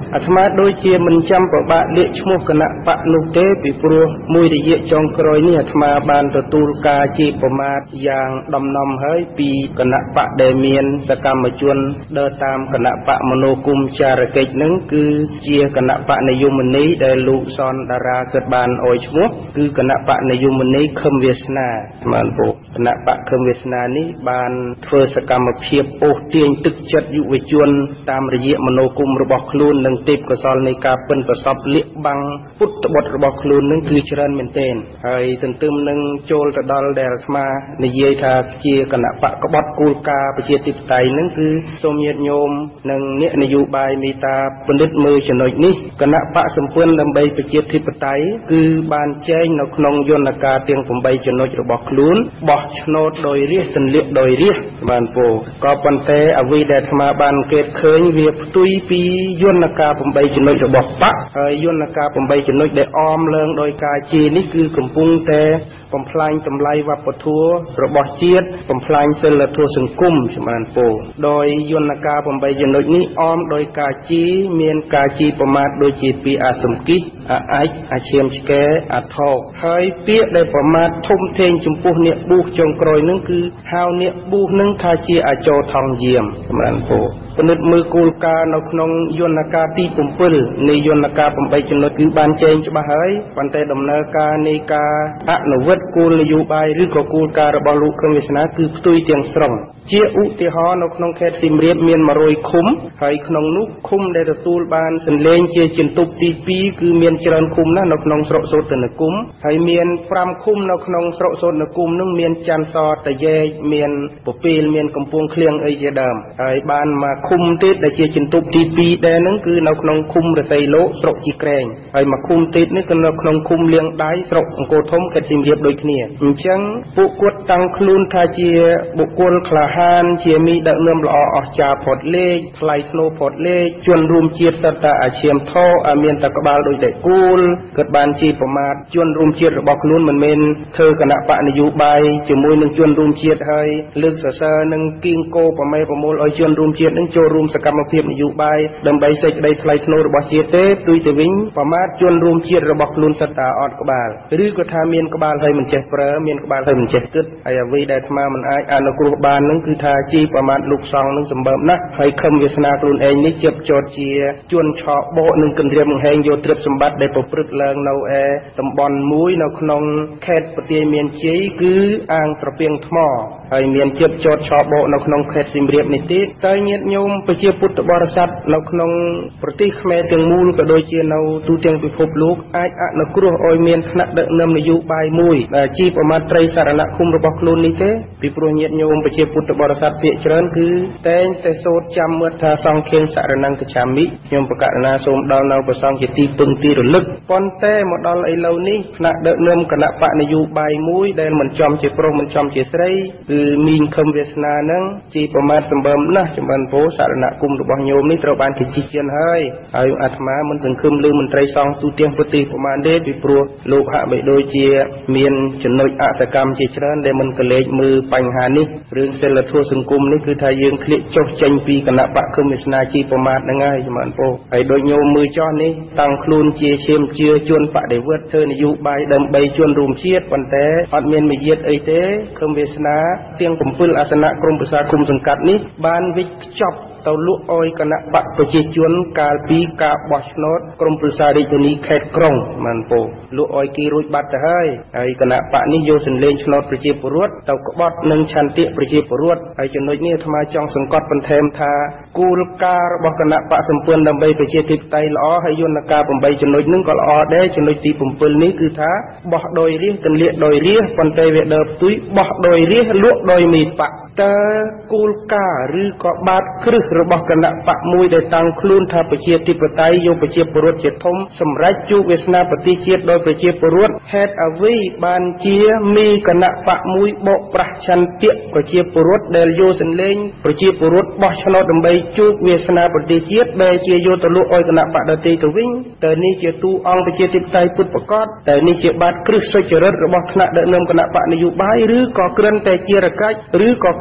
អាត្មាដូចជាមិនចាំប្របាក់លាកឈ្មោះគណៈបកនោះទេពីព្រោះមួយរយៈចុងក្រោយនេះអាត្មាបានទទួលការជាប្រមាថយ៉ាងដំណំហើយពីគណៈបកដែលមានសកម្មជនដើរតាមគណៈបកមនោគមចារកិច្ចនឹងគឺជាគណៈបកនយមនីដែលលោកសនតារាគិតបានអោយឈ្មោះគឺគណៈបកនយមនីខឹមវាសនាបានពូគណៈបកខឹមវាសនានេះបានធ្វើសកម្មភាពអូសទាញទឹកចិត្តយុវជនតាមរយៈមនោគមរបស់ខ្លួននិងទេពកោសល្យនៃការពិនប្រសពលាក់បាំងពុទ្ធបុត្ររបស់ខ្លួននឹងគឺច្រើនមែនទែនហើយទន្ទឹមនឹងចូលទៅដល់ដែលអាត្មានិយាយថាជាគណៈបកក្បត់គោលការណ៍ប្រជាធិបតេយ្យនឹងគឺសូមញាតិញោមនិងអ្នកនយោបាយមេត្តាពិនិត្យមើលចំណុចនេះគណៈបកសម្ព័ន្ធដើម្បីប្រជាធិបតេយ្យគឺបានចែងនៅក្នុងយន្តការទាំង8ចំណុចរបស់ខ្លួនបោះឆ្នោតដោយរាសទន្លាក់ដោយរាសបានពោក៏ប៉ុន្តែអ្វីដែលអាត្មាបានអង្កេតឃើញវាផ្ទុយពីយន្តការ8ចំណុចរបស់បកហើយយន្តការ8ចំណុចដែលអមឡើងដោយការជេរនេះគឺកំពុងតែបំផ្លាញតម្លៃវប្បធម៌របស់ជាតិបំផ្លាញសិលធម៌សង្គមចំបានពោដោយយន្តការ8ចំណុចនេះអមដោយការជេរមានការជេរប្រមាថដូចជាពាក្យអសម្គិះអអាចអាឈាមឆ្កែអាថោកហើយពាក្យដែលប្រមាថធំធេងចំពោះអ្នកប៊ូសចុងក្រោយនឹងគឺហៅអ្នកប៊ូសនឹងថាជាអាចោថងយាមចំបានពោពិនិត្យមើលគោលការណ៍នៅក្នុងយន្តការទី7នៃយន្តការ8ចំណុចគឺបានចែងច្បាស់ហើយប៉ុន្តែដំណើរការនៃការអនុវត្តគោលនយោបាយឬក៏គោលការណ៍របស់លោកខឹមវាសនាគឺផ្ទុយទាំងស្រុងជាឧទាហរណ៍នៅក្នុងខេត្តសៀមរាបមាន100ឃុំហើយក្នុងនោះឃុំដែលទទួលបានសន្លេងជាជំទប់ទី2គឺមានច្រើនឃុំណាស់នៅក្នុងស្រុកសូត្រនគមហើយមាន5ឃុំនៅក្នុងស្រុកសូត្រនគមនឹងមានច័ន្ទសតាយ៉ែកមានពពេលមានកំពង់ឃ្លៀងអីជាដើមហើយបានមកឃុំទៀតដែលជាជំទប់ទី2ដែរនឹងគឺនៅក្នុងឃុំរស័យលោកស្រុកជីក្រែងហើយមកឃុំទៀតនេះគឺនៅក្នុងឃុំលៀងដៃស្រុកអង្គរធំខេត្តសៀមរាបដូចគ្នាអញ្ចឹងពួកគាត់តាំងខ្លួនថាជាបុគ្គលក្លាហានជាមីដឹកនាំល្អអស្ចារ្យផុតលេខថ្លៃធ្នូផុតលេខជនរួមជាតិសត្វតាអាឈាមថោមានតែក្បាលដូចតែគូលគាត់បានជាប្រមាថជនរួមជាតិរបស់ខ្លួនមិនមែនធ្វើគណៈបកនយោបាយជាមួយនឹងជនរួមជាតិហើយលើកសរសើរនឹងគៀងគោប្រមេប្រមូលឲ្យជនរួមជាតិនឹងចូលរួមសកម្មភាពនយោបាយដើម្បីសេចក្តីថ្លៃធ្នូរបស់ជាតិទេផ្ទុយទៅវិញប្រមាថជនរួមជាតិរបស់ខ្លួនសត្វតាអត់ក្បាលឬក៏ថាមានក្បាលហើយមិនចេះប្រើមានក្បាលហើយមិនចេះគិតហើយអ្វីដែលអាត្មាមិនអាចអនុគ្រោះបាននឹងគឺថាជាប្រមាថលោកសង្ឃនឹងសម្បើមណាស់ហើយខឹមវាសនាខ្លួនឯងនេះជាប់ចោតជាជនឆោបោកនឹងគន្រាមបង្ហែងយកទ្រព្យសម្បត្តិដែលប្រព្រឹត្តឡើងនៅឯតំបន់មួយនៅក្នុងខេត្តបន្ទាយមានជ័យគឺអាងត្រពាំងថ្មហើយមានជាប់ចោតឆោបោកនៅក្នុងខេត្តសៀមរាបនេះទៀតតើញាតិញោមប្រជាពុទ្ធបរិស័ទនៅក្នុងប្រទេសខ្មែរទាំងមូលក៏ដូចជានៅទូទាំងពិភពលោកអាចអនុគ្រោះឲ្យមានថ្នាក់ដឹកនាំនយោបាយមួយដែលជាប្រមាថត្រីសារណគមរបស់ខ្លួននេះទេពីព្រោះញាតិញោមប្រជាពុទ្ធបរិស័ទភាគច្រើនគឺតែងតែសូត្រចាំមើលថាសង្ឃានសរណង្កច្ឆាមិខ្ញុំប្រកាសណាសូមដល់នៅព្រះសង្ឃជាទីពឹងទីរលឹកប៉ុន្តែមកដល់ឥឡូវនេះថ្នាក់ដឹកនាំគណៈបកនយោបាយមួយដែលមិនចំជាប្រុសមិនចំជាស្រីគឺមីងខឹមវាសនានឹងជាប្រមាថសម្បើមណាស់ចំបានពោសរណគមរបស់ញោមនេះត្រូវបានគេជិះជៀនហើយអាត្មាមិនសង្ឃឹមលើមន្ត្រីសង្ឃទូទាំងប្រទេសប្រមាណទេពីព្រោះលោកហាក់បីដូចជាមានចំណុចអសកម្មជាច្រើនដែលមិនកលេចមើលបញ្ហានេះរឿងសិលធម៌សង្គមនេះគឺថាយើងឃ្លាកចុះចេញពីគណៈបកខឹមវាសនាជាប្រមាថហ្នឹងហើយចំបានពោហើយដូចញោមមើលចោះនេះតាំងខ្លួនជាឈាមជឿជនបដិវត្តធ្វើនយោបាយដើម្បីជនរួមជាតិប៉ុន្តែអត់មានមយាទអីទេខឹមវាសនាទាំង7អាសនៈក្រុមប្រឹក្សាគុំសង្កាត់នេះបានវិច្ចខ្ចប់ទៅលក់ឲ្យគណៈបកប្រជាជនកាលពីការបោះឆ្នោតក្រុមប្រឹក្សារាជធានីខេត្តក្រុងបានពោលក់ឲ្យគេរួចបាត់ទៅហើយគណៈបកនេះយកសន្លេងឆ្នោតប្រជាពលរដ្ឋទៅក្បត់នឹងឆន្ទៈប្រជាពលរដ្ឋហើយចំណុចនេះអាត្មាចង់សង្កត់បន្ថែមថាគោលការណ៍របស់គណៈបកសម្ព័ន្ធដើម្បីប្រជាធិបតេយ្យល្អហើយយន្តការ8ចំណុចនឹងក៏ល្អដែរចំណុចទី7នេះគឺថាបោះដោយរាសទន្លាក់ដោយរាសប៉ុន្តែវាដើរផ្ទុយបោះដោយរាសលក់ដោយមេបកតើគោលការណ៍ឬក៏បាតគ្រឹះរបស់គណៈបកមួយដែលតាំងខ្លួនថាប្រជាធិបតេយ្យយកប្រជាពលរដ្ឋជាធំសម្រាប់ជួបវាសនាប្រទេសជាតិដោយប្រជាពលរដ្ឋហេតុអ្វីបានជាមីគណៈបកមួយបោកប្រាស់ឆន្ទៈប្រជាពលរដ្ឋដែលយកសន្លេងប្រជាពលរដ្ឋបោះឆ្នោតដើម្បីជួបវាសនាប្រទេសជាតិដែលជាយកទៅលក់ឲ្យគណៈបកដទៃទៅវិញតើនេះជាទូអង្គប្រជាធិបតេយ្យពុតប្រកបតើនេះជាបាតគ្រឹះសុចរិតរបស់ថ្នាក់ដឹកនាំគណៈបកនយោបាយឬក៏គ្រាន់តែជារកាច់ឬក៏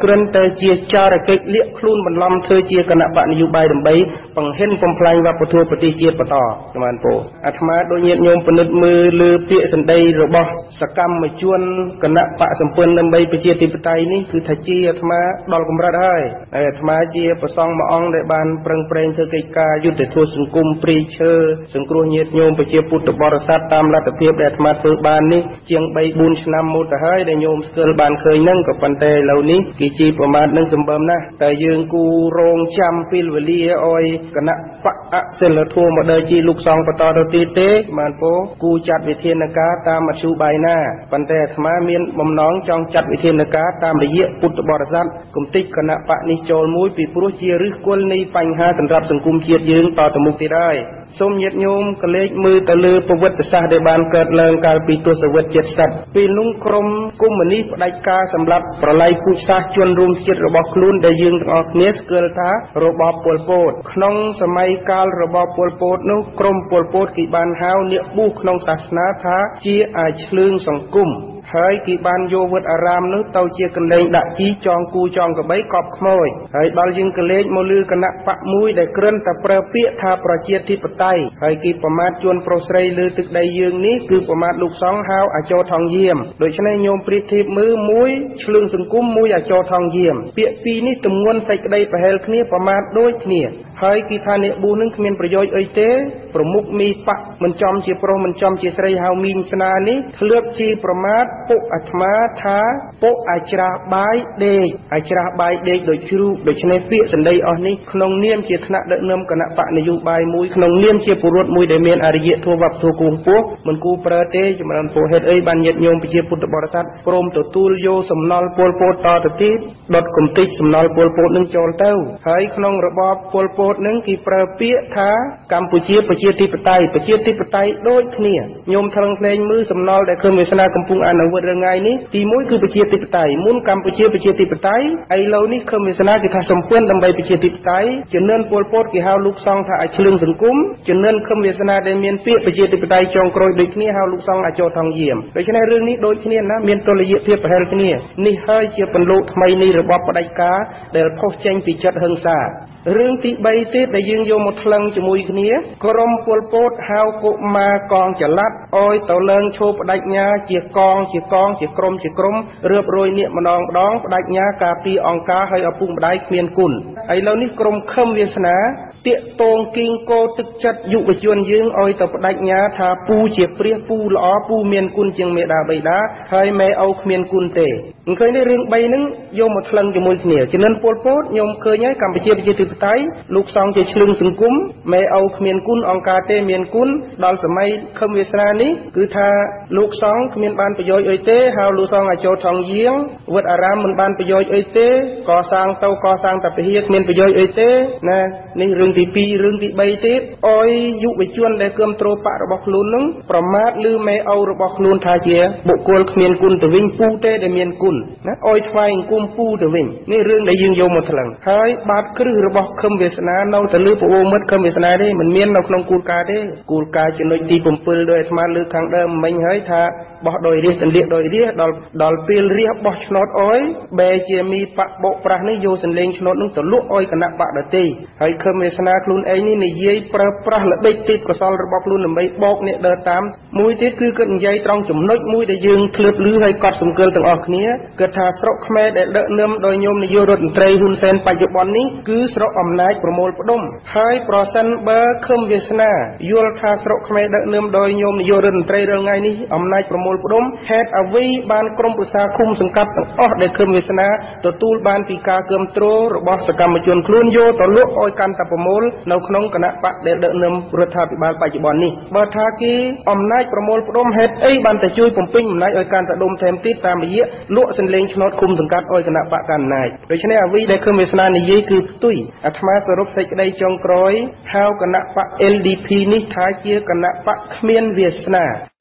គ្រាន់តែជាចរកិច្ចលាក់ខ្លួនបន្លំធ្វើជាគណៈបកនយោបាយដើម្បីបង្ហាញបំផ្លាញវប្បធម៌ប្រទេសជាតិបន្តចំបានពោអាត្មាដូចញាតិញោមពិនិត្យមើលលើពាក្យសម្ដីរបស់សកម្មជនគណៈបកសម្ព័ន្ធដើម្បីប្រជាធិបតេយ្យនេះគឺថាជាអាត្មាដល់កម្រិតហើយអាត្មាជាប្រសង់មួយអង្គដែលបានប្រឹងប្រែងធ្វើកិច្ចការយុទ្ធធម៌សង្គមព្រីឈើសង្គ្រោះញាតិញោមប្រជាពុទ្ធបរិស័ទតាមលទ្ធភាពដែលអាត្មាធ្វើបាននេះជាង 3-4 ឆ្នាំមកទៅហើយដែលញោមស្គាល់បានឃើញហ្នឹងក៏ប៉ុន្តែឥឡូវនេះគេជាប្រមាថនឹងសម្បើមណាស់តែយើងគូរងចាំពេលវេលាឲ្យគណៈបកអសិលធម៌មកដល់ជាលោកសង្ឃបន្តទៅទៀតទេបានពោគូចាត់វិធានការតាមមធ្យោបាយណាប៉ុន្តែអាត្មាមានបំណងចង់ចាត់វិធានការតាមរយៈពុទ្ធបរិស័ទគំតិចគណៈបកនេះចូលមួយពីព្រោះជាឫសគល់នៃបញ្ហាសម្រាប់សង្គមជាតិយើងតទៅមុខទៀតហើយសូមញាតិញោមកលេចមើលទៅលើប្រវត្តិសាស្ត្រដែលបានកើតឡើងកាលពីទសវត្សរ៍70ពេលនោះក្រុមកុម្មុយនីសផ្ដាច់ការសម្រាប់ប្រឡាយពូជសាសន៍ជនរួមជាតិរបស់ខ្លួនដែលយើងទាំងអស់គ្នាស្គាល់ថារបបប៉ុលពតក្នុងសម័យកាលរបបប៉ុលពតនោះក្រុមប៉ុលពតគេបានហៅនាគប៊ូក្នុងសាសនាថាជាអាឆ្លើងសង្គមហើយគេបានយកវត្តអារាមនោះទៅជាកន្លែងដាក់ជីចងគូចងកបីកប់ខ្មោចហើយដល់យើងកលេចមកលើគណៈបកមួយដែលគ្រាន់តែប្រើពាក្យថាប្រជាធិបតេយ្យហើយគេប្រមាថជួនប្រុសស្រីលើទឹកដីយើងនេះគឺប្រមាថលោកសង្ឃហៅអាចោថងយាមដូច្នេះញោមព្រៀបធៀបមើលមួយឆ្លើងសង្គមមួយអាចោថងយាមពាក្យពីរនេះទម្ងន់សេចក្តីប្រហែលគ្នាប្រមាថដូចគ្នាហើយគេថាអ្នកប៊ូនឹងគ្មានប្រយោជន៍អីទេប្រមុខមីបកមិនចំជាប្រុសមិនចំជាស្រីហៅមីងស្នានេះធ្លាប់ជាប្រមាថពុកអាត្មាថាពុកអាចច្រាស់បាយដេកអាចច្រាស់បាយដេកដោយជ្រូកដូច្នេះពាក្យសម្ដីអស់នេះក្នុងនាមជាថ្នាក់ដឹកនាំគណៈបកនយោបាយមួយក្នុងនាមជាពលរដ្ឋមួយដែលមានអរិយធម៌វប្បធម៌គង់ពោះមិនគូប្រើទេចម្រើនពោហេតុអីបានញាតិញោមប្រជាពុទ្ធបរិស័ទព្រមទទួលយកសំណល់ពលពតតទៅទៀតដុតគំតិចសំណល់ពលពតនឹងចូលទៅហើយក្នុងរបបពលពតនឹងគេប្រើពាក្យថាកម្ពុជាប្រជាធិបតេយ្យដូចគ្នាញោមថ្លឹងថ្លែងមើលសំណល់ដែលគឺវាសនាកំពុងអនុវត្តរឿងថ្ងៃនេះទី1គឺប្រជាធិបតេយ្យមុនកម្ពុជាប្រជាធិបតេយ្យឥឡូវនេះគឺវាសនាគេថាសម្ព័ន្ធដើម្បីប្រជាធិបតេយ្យជំនឿពលពតគេហៅលោកសង្ឃថាអាចឆ្លឿងសង្គមជំនឿគឺវាសនាដែលមានពាក្យប្រជាធិបតេយ្យចុងក្រោយដូចគ្នាហៅលោកសង្ឃអាចោថងយាមដូច្នេះរឿងនេះដូចគ្នាណាមានតុល្យភាពប្រហែលគ្នានេះហើយជាពន្លកថ្មីនៃរបបផ្ដាច់ការដែលផុសចេញពីចិត្តហិង្សារឿងទី3ទៀតដែលយើងយកមកថ្លឹងជាមួយគ្នាក្រុមពលពតហៅកុមារកងចល័តអោយទៅឡើងឈោបដិញ្ញាជាកងជាក្រុមរឿបរយនាក់ម្ដងបដិញ្ញាការពីអង្គការឲ្យឪពុកម្ដាយគ្មានគុណឥឡូវនេះក្រុមខឹមវាសនាតាកតងគៀងកោទឹកចិត្តយុវជនយើងឲ្យទៅបដិញ្ញាថាពូជាព្រះពូល្អពូមានគុណជាងមេដាបៃតាហើយម៉ែឪគ្មានគុណទេឃើញទេរឿង3ហ្នឹងយកមកថ្លឹងជាមួយគ្នាជំនិនពលពតខ្ញុំឃើញហើយកម្ពុជាប្រជាធិបតេយ្យលោកសង្ឃជាឆ្លឹងសង្គមម៉ែឪគ្មានគុណអង្គការទេមានគុណដល់សម័យខឹមវាសនានេះគឺថាលោកសង្ឃគ្មានបានប្រយោជន៍អីទេហៅលោកសង្ឃអាចោថងយាងវត្តអារាមមិនបានប្រយោជន៍អីទេកសាងតែពហិគ្មានប្រយោជន៍អីទេណានេះរឿងទី2រឿងទី3ទៀតអោយយុវជនដែលគ្រប់គ្រងបករបស់ខ្លួននឹងប្រមាថឬម៉ែឪរបស់ខ្លួនថាជាបុគ្គលគ្មានគុណទៅវិញពូទេដែលមានគុណណាអោយថ្វាយអង្គមពូទៅវិញនេះរឿងដែលយើងយកមកថ្លឹងហើយបាតគ្រឹះរបស់ខឹមវាសនានៅទៅលើពវមិត្តខឹមវាសនាទេមិនមាននៅក្នុងគោលការណ៍ទេគោលការណ៍ចំណុចទី7ដោយអាត្មាលើកខាងដើមមិញហើយថាបោះដោយរាជទន្លាកដោយរាជដល់ពេលរាជបោះឆ្នោតអោយបែជាមីបកបោកប្រាស់នេះយកសន្លេងឆ្នោតនឹងទៅលក់អោយគណៈបកដទៃហើយខឹមវាសនាខ្លួនឯងនេះនិយាយប្រើប្រាស់ល្បិចទេពកោសលរបស់ខ្លួនដើម្បីបោកអ្នកដើរតាមមួយទៀតគឺគាត់និយាយត្រង់ចំណុចមួយដែលយើងធ្លាប់ឮហើយកត់សម្គាល់ទាំងអស់គ្នាគាត់ថាស្រុកខ្មែរដែលដឹកនាំដោយញោមនាយករដ្ឋមន្ត្រីហ៊ុនសែនបច្ចុប្បន្ននេះគឺស្រុកអំណាចប្រមូលផ្ដុំហើយប្រសិនបើខឹមវាសនាយល់ថាស្រុកខ្មែរដឹកនាំដោយញោមនាយករដ្ឋមន្ត្រីរាល់ថ្ងៃនេះអំណាចប្រមូលផ្ដុំហេតុអ្វីបានក្រុមប្រឹក្សាឃុំសង្កាត់ទាំងអស់ដែលខឹមវាសនាទទួលបានពីការគាំទ្ររបស់សកម្មជនខ្លួនយកទៅលក់ឲ្យកាន់តែប្រមូលនៅក្នុងគណៈបកដែលដឹកនាំរដ្ឋាភិបាលបច្ចុប្បន្ននេះបើថាគេអំណាចប្រមូលផ្ដុំហេតុអីបានតែជួយបំពេញអំណាចឲ្យកាន់តែដុំថែមទៀតតាមរយៈលក់សន្លេងឆ្នោតឃុំសង្កាត់ឲ្យគណៈបកកាន់អំណាចដូច្នេះអ្វីដែលខឹមវាសនានិយាយគឺផ្ទុយអាត្មាសរុបសេចក្តីចុងក្រោយហៅគណៈបក LDP នេះថាជាគណៈបកគ្មានវាសនា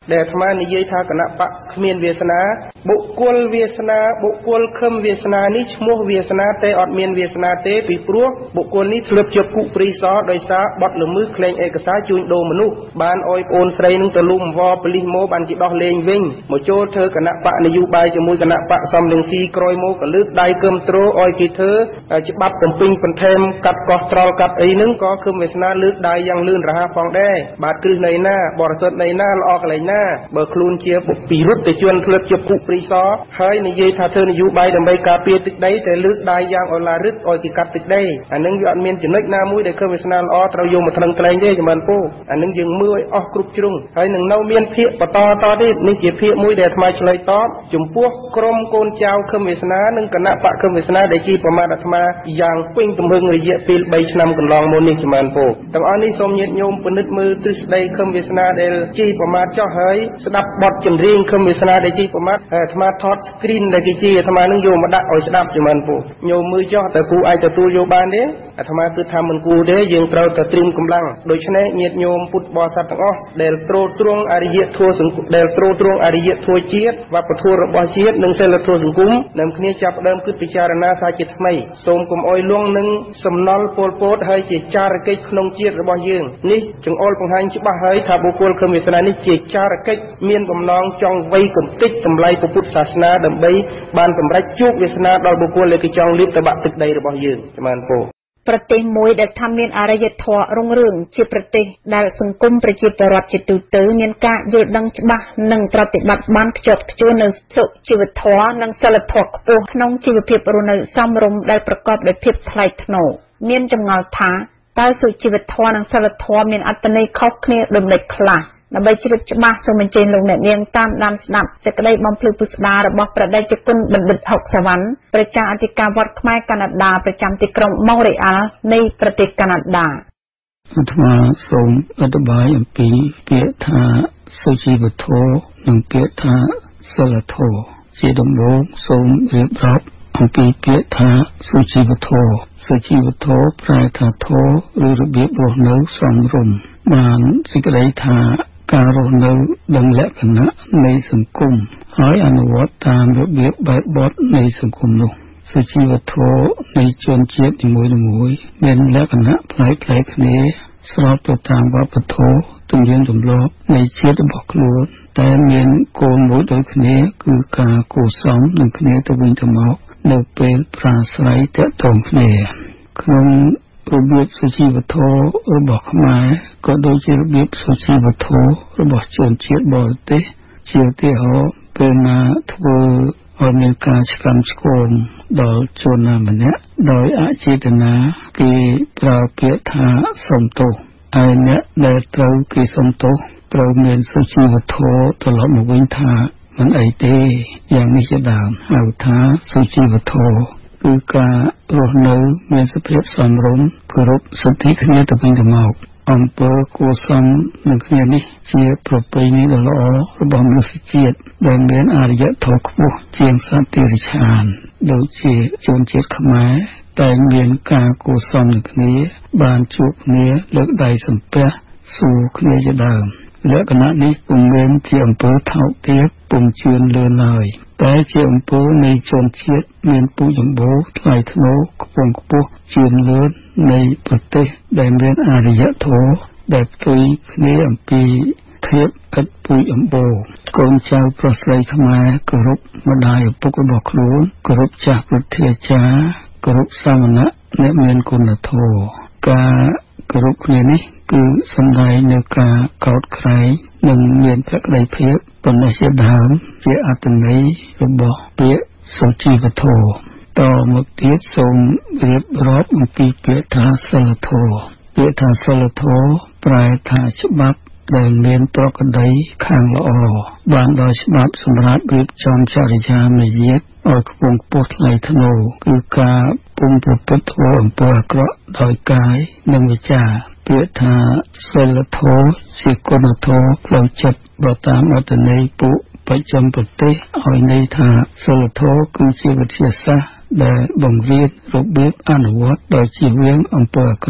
ដែលអាត្មានិយាយថាគណៈបកគ្មានវាសនាបុគ្គលវាសនាបុគ្គលខឹមវាសនានេះឈ្មោះវាសនាទេអត់មានវាសនាទេពីព្រោះបុគ្គលនេះធ្លាប់ជាប់គុកព្រីសដោយសារបទល្មើសក្លែងឯកសារជួញដូរមនុស្សបានអោយប្អូនស្រីនឹងទៅលុំវ៉ប៉ូលីសមកបានគេដោះលែងវិញមកចូលធ្វើគណៈបកនយោបាយជាមួយគណៈបកសំលៀងស៊ីក្រោយមកក៏លើកដៃគឹមត្រូលអោយគេធ្វើច្បាប់បំពេញបន្ថែមកាត់កោះត្រល់កាត់អីហ្នឹងក៏ខឹមវាសនាលើកដៃយ៉ាងលឿនរហ័សផងដែរបាទគ្រឹះនៃណាបរិសុទ្ធនៃណាល្អកន្លែងណាបើខ្លួនជាពិរុទ្ធជនធ្លាប់ជាប់គុកព្រីសហើយនិយាយថាធ្វើនយោបាយដើម្បីការពារទឹកដីតែលើកដៃយ៉ាងអឡារឹកឲ្យគេកាត់ទឹកដីអានឹងវាអត់មានចំណុចណាមួយដែលខឹមវាសនាល្អត្រូវយកមកថ្លឹងថ្លែងទេចំបានពូអានឹងយើងមើលឲ្យអស់គ្រប់ជ្រុងហើយនឹងនៅមានភាគបន្តទៀតនេះជាភាគមួយដែលអាត្មាឆ្លើយតបចំពោះក្រុមកូនចៅខឹមវាសនានិងគណៈបកខឹមវាសនាដែលជាប្រមាថអាត្មាយ៉ាងពេញទំហឹងរយៈពេល3ឆ្នាំកន្លងមកនេះចំបានពូទាំងអស់នេះសូមញាតិញោមពិនិត្យមើលទ្រឹស្ដីខឹមវាសនាដែលជាប្រមាថចោះហើយស្ដាប់បទចម្រៀងខឹមវាសនាដែលជាប្រមាថហើយអាត្មាថត screen ដែលគេជាអាត្មានឹងយកមកដាក់ឲ្យស្ដាប់ចំបានពូញោមមើលចោះតើគូអាចទទួលយកបានទេអាត្មាគឺថាមិនគួរទេយើងត្រូវតែត្រៀមកម្លាំងដូច្នេះញាតិញោមពុទ្ធបរិស័ទទាំងអស់ដែលទ្រទ្រង់អរិយធម៌សង្គមដែលទ្រទ្រង់អរិយធម៌ជាតិវប្បធម៌របស់ជាតិនិងសិលធម៌សង្គមនាំគ្នាចាប់ផ្ដើមគិតពិចារណាសាជាថ្មីសូមកុំអោយលងនឹងសំណល់ពលពតហើយជាចារកិច្ចក្នុងជាតិរបស់យើងនេះចង្អុលបង្ហាញច្បាស់ហើយថាបុគ្គលខឹមវាសនានេះជាចារកិច្ចមានបំណងចង់វៃកំទេចតម្លៃពុទ្ធសាសនាដើម្បីបានសម្រេចជួបវាសនាដល់បុគ្គលដែលគេចង់លៀបតបាក់ទឹកដីរបស់យើងចំបានពូប្រទេសមួយដែលថាមានអរិយធម៌រុងរឿងជាប្រទេសដែលសង្គមប្រជាពលរដ្ឋជាទូទៅមានការយល់ដឹងច្បាស់និងប្រតិបត្តិបានខ្ជាប់ខ្ជួននៅសុជីវធម៌និងសិលធម៌ខ្ពស់ក្នុងជីវភាពរស់នៅសមរម្យដែលប្រកបដោយភាពថ្លៃថ្នូរមានចម្ងល់ថាតើសុជីវធម៌និងសិលធម៌មានអត្ថន័យខុសគ្នាដូចម្តេចខ្លះដើម្បីជ្រាបច្បាស់សូមអញ្ជើញលោកអ្នកនាងតាមដានស្ដាប់សេចក្តីបំភ្លឺពុស្ដារបស់ព្រះតេជគុណបណ្ឌិតហុកសវណ្ណប្រជាអធិការវត្តខ្មែរកាណាដាប្រចាំទីក្រុងម៉ុងរ៉េអាល់នៃប្រទេសកាណាដាអាត្មាសូមអធិប្បាយអំពីពាក្យថាសុជីវធម៌និងពាក្យថាសិលធម៌ជាដំបូងសូមរៀបរាប់អំពីពាក្យថាសុជីវធម៌សុជីវធម៌ប្រែថាធម៌ឬរបៀបរស់នៅសមរម្យបានសេចក្តីថាការរស់នៅដឹងលក្ខណៈនៃសង្គមហើយអនុវត្តតាមរបៀបបែបបទនៃសង្គមនោះសុជីវធម៌នៃជនជាតិនីមួយៗមានលក្ខណៈប្លែកៗគ្នាស្របទៅតាមវប្បធម៌ទំនៀមទម្លាប់នៃជាតិរបស់ខ្លួនតែមានគោលមួយដូចគ្នាគឺការគួរសមនឹងគ្នាទៅវិញទៅមកនៅពេលប្រាស្រ័យទាក់ទងគ្នាក្នុងរបៀបសុជីវធម៌របស់ខ្មែរក៏ដូចជារបៀបសុជីវធម៌របស់ជនជាតិបរទេសជាឧទាហរណ៍ពេលណាធ្វើឲ្យមានការឆ្កាំឆ្គងដល់ជនណាម្នាក់ដោយអចេតនាគេប្រើពាក្យថាសុំទោសហើយអ្នកដែលត្រូវគេសុំទោសត្រូវមានសុជីវធម៌ត្រឡប់មកវិញថាមិនអីទេយ៉ាងនេះជាដើមហៅថាសុជីវធម៌គឺការរស់នៅមានសភាពសមរម្យគោរពសិទ្ធិគ្នាទៅវិញទៅមកអំពើគួរសមនឹងគ្នានេះជាប្រពៃណីដ៏ល្អរបស់មនុស្សជាតិដែលមានអរិយធម៌ខ្ពស់ជាងសត្វតិរិច្ឆានដូចជាជនជាតិខ្មែរតែមានការគួរសមនឹងគ្នាបានជួបគ្នាលើកដៃសំពះសួរគ្នាជាដើមលក្ខណៈនេះពុំមែនជាអំពើថោកទាបពុំជឿនលឿនឡើយតែជាអំពើនៃជនជាតិមានពូជចម្បូរថ្លៃថ្នូរខ្ពង់ខ្ពស់ជឿនលឿននៃប្រទេសដែលមានអរិយធម៌ដែលផ្ទុយគ្នាអំពីភាពឥតពូជអម្បូរកូនចៅប្រុសស្រីខ្មែរគោរពម្ដាយឪពុករបស់ខ្លួនគោរពចាស់ពុទ្ធាចារ្យគោរពសាមណៈអ្នកមានគុណធម៌ការគោរពគ្នានេះគឺសំដែងនៅការកោតក្រែងនិងមានភក្ដីភាពប៉ុណ្ណេះជាដើមជាអត្ថន័យរបស់ពាក្យសុជីវធម៌តមកទៀតសូមរៀបរាប់អំពីពាក្យថាសិលធម៌ពាក្យថាសិលធម៌ប្រែថាច្បាប់ដែលមានប្រក្រតីខាងល្អបានដោយច្បាប់សម្រាប់រៀបចំចរិយាមាយាទឲ្យខ្ពង់ខ្ពស់ថ្លៃថ្នូរគឺការពុំប្រព្រឹត្តធ្វើអំពើអាក្រក់ដោយកាយនិងវាចាពាក្យថាសិលធម៌ជាគុណធម៌ផ្លូវចិត្តបើតាមអត្ថន័យពុបច្ចំប្រទេសឲ្យន័យថាសិលធម៌គឺជាវិទ្យាសាស្ត្រដែលបង្រៀនរបៀបអនុវត្តដោយជៀសវាងអំពើអាក្រក់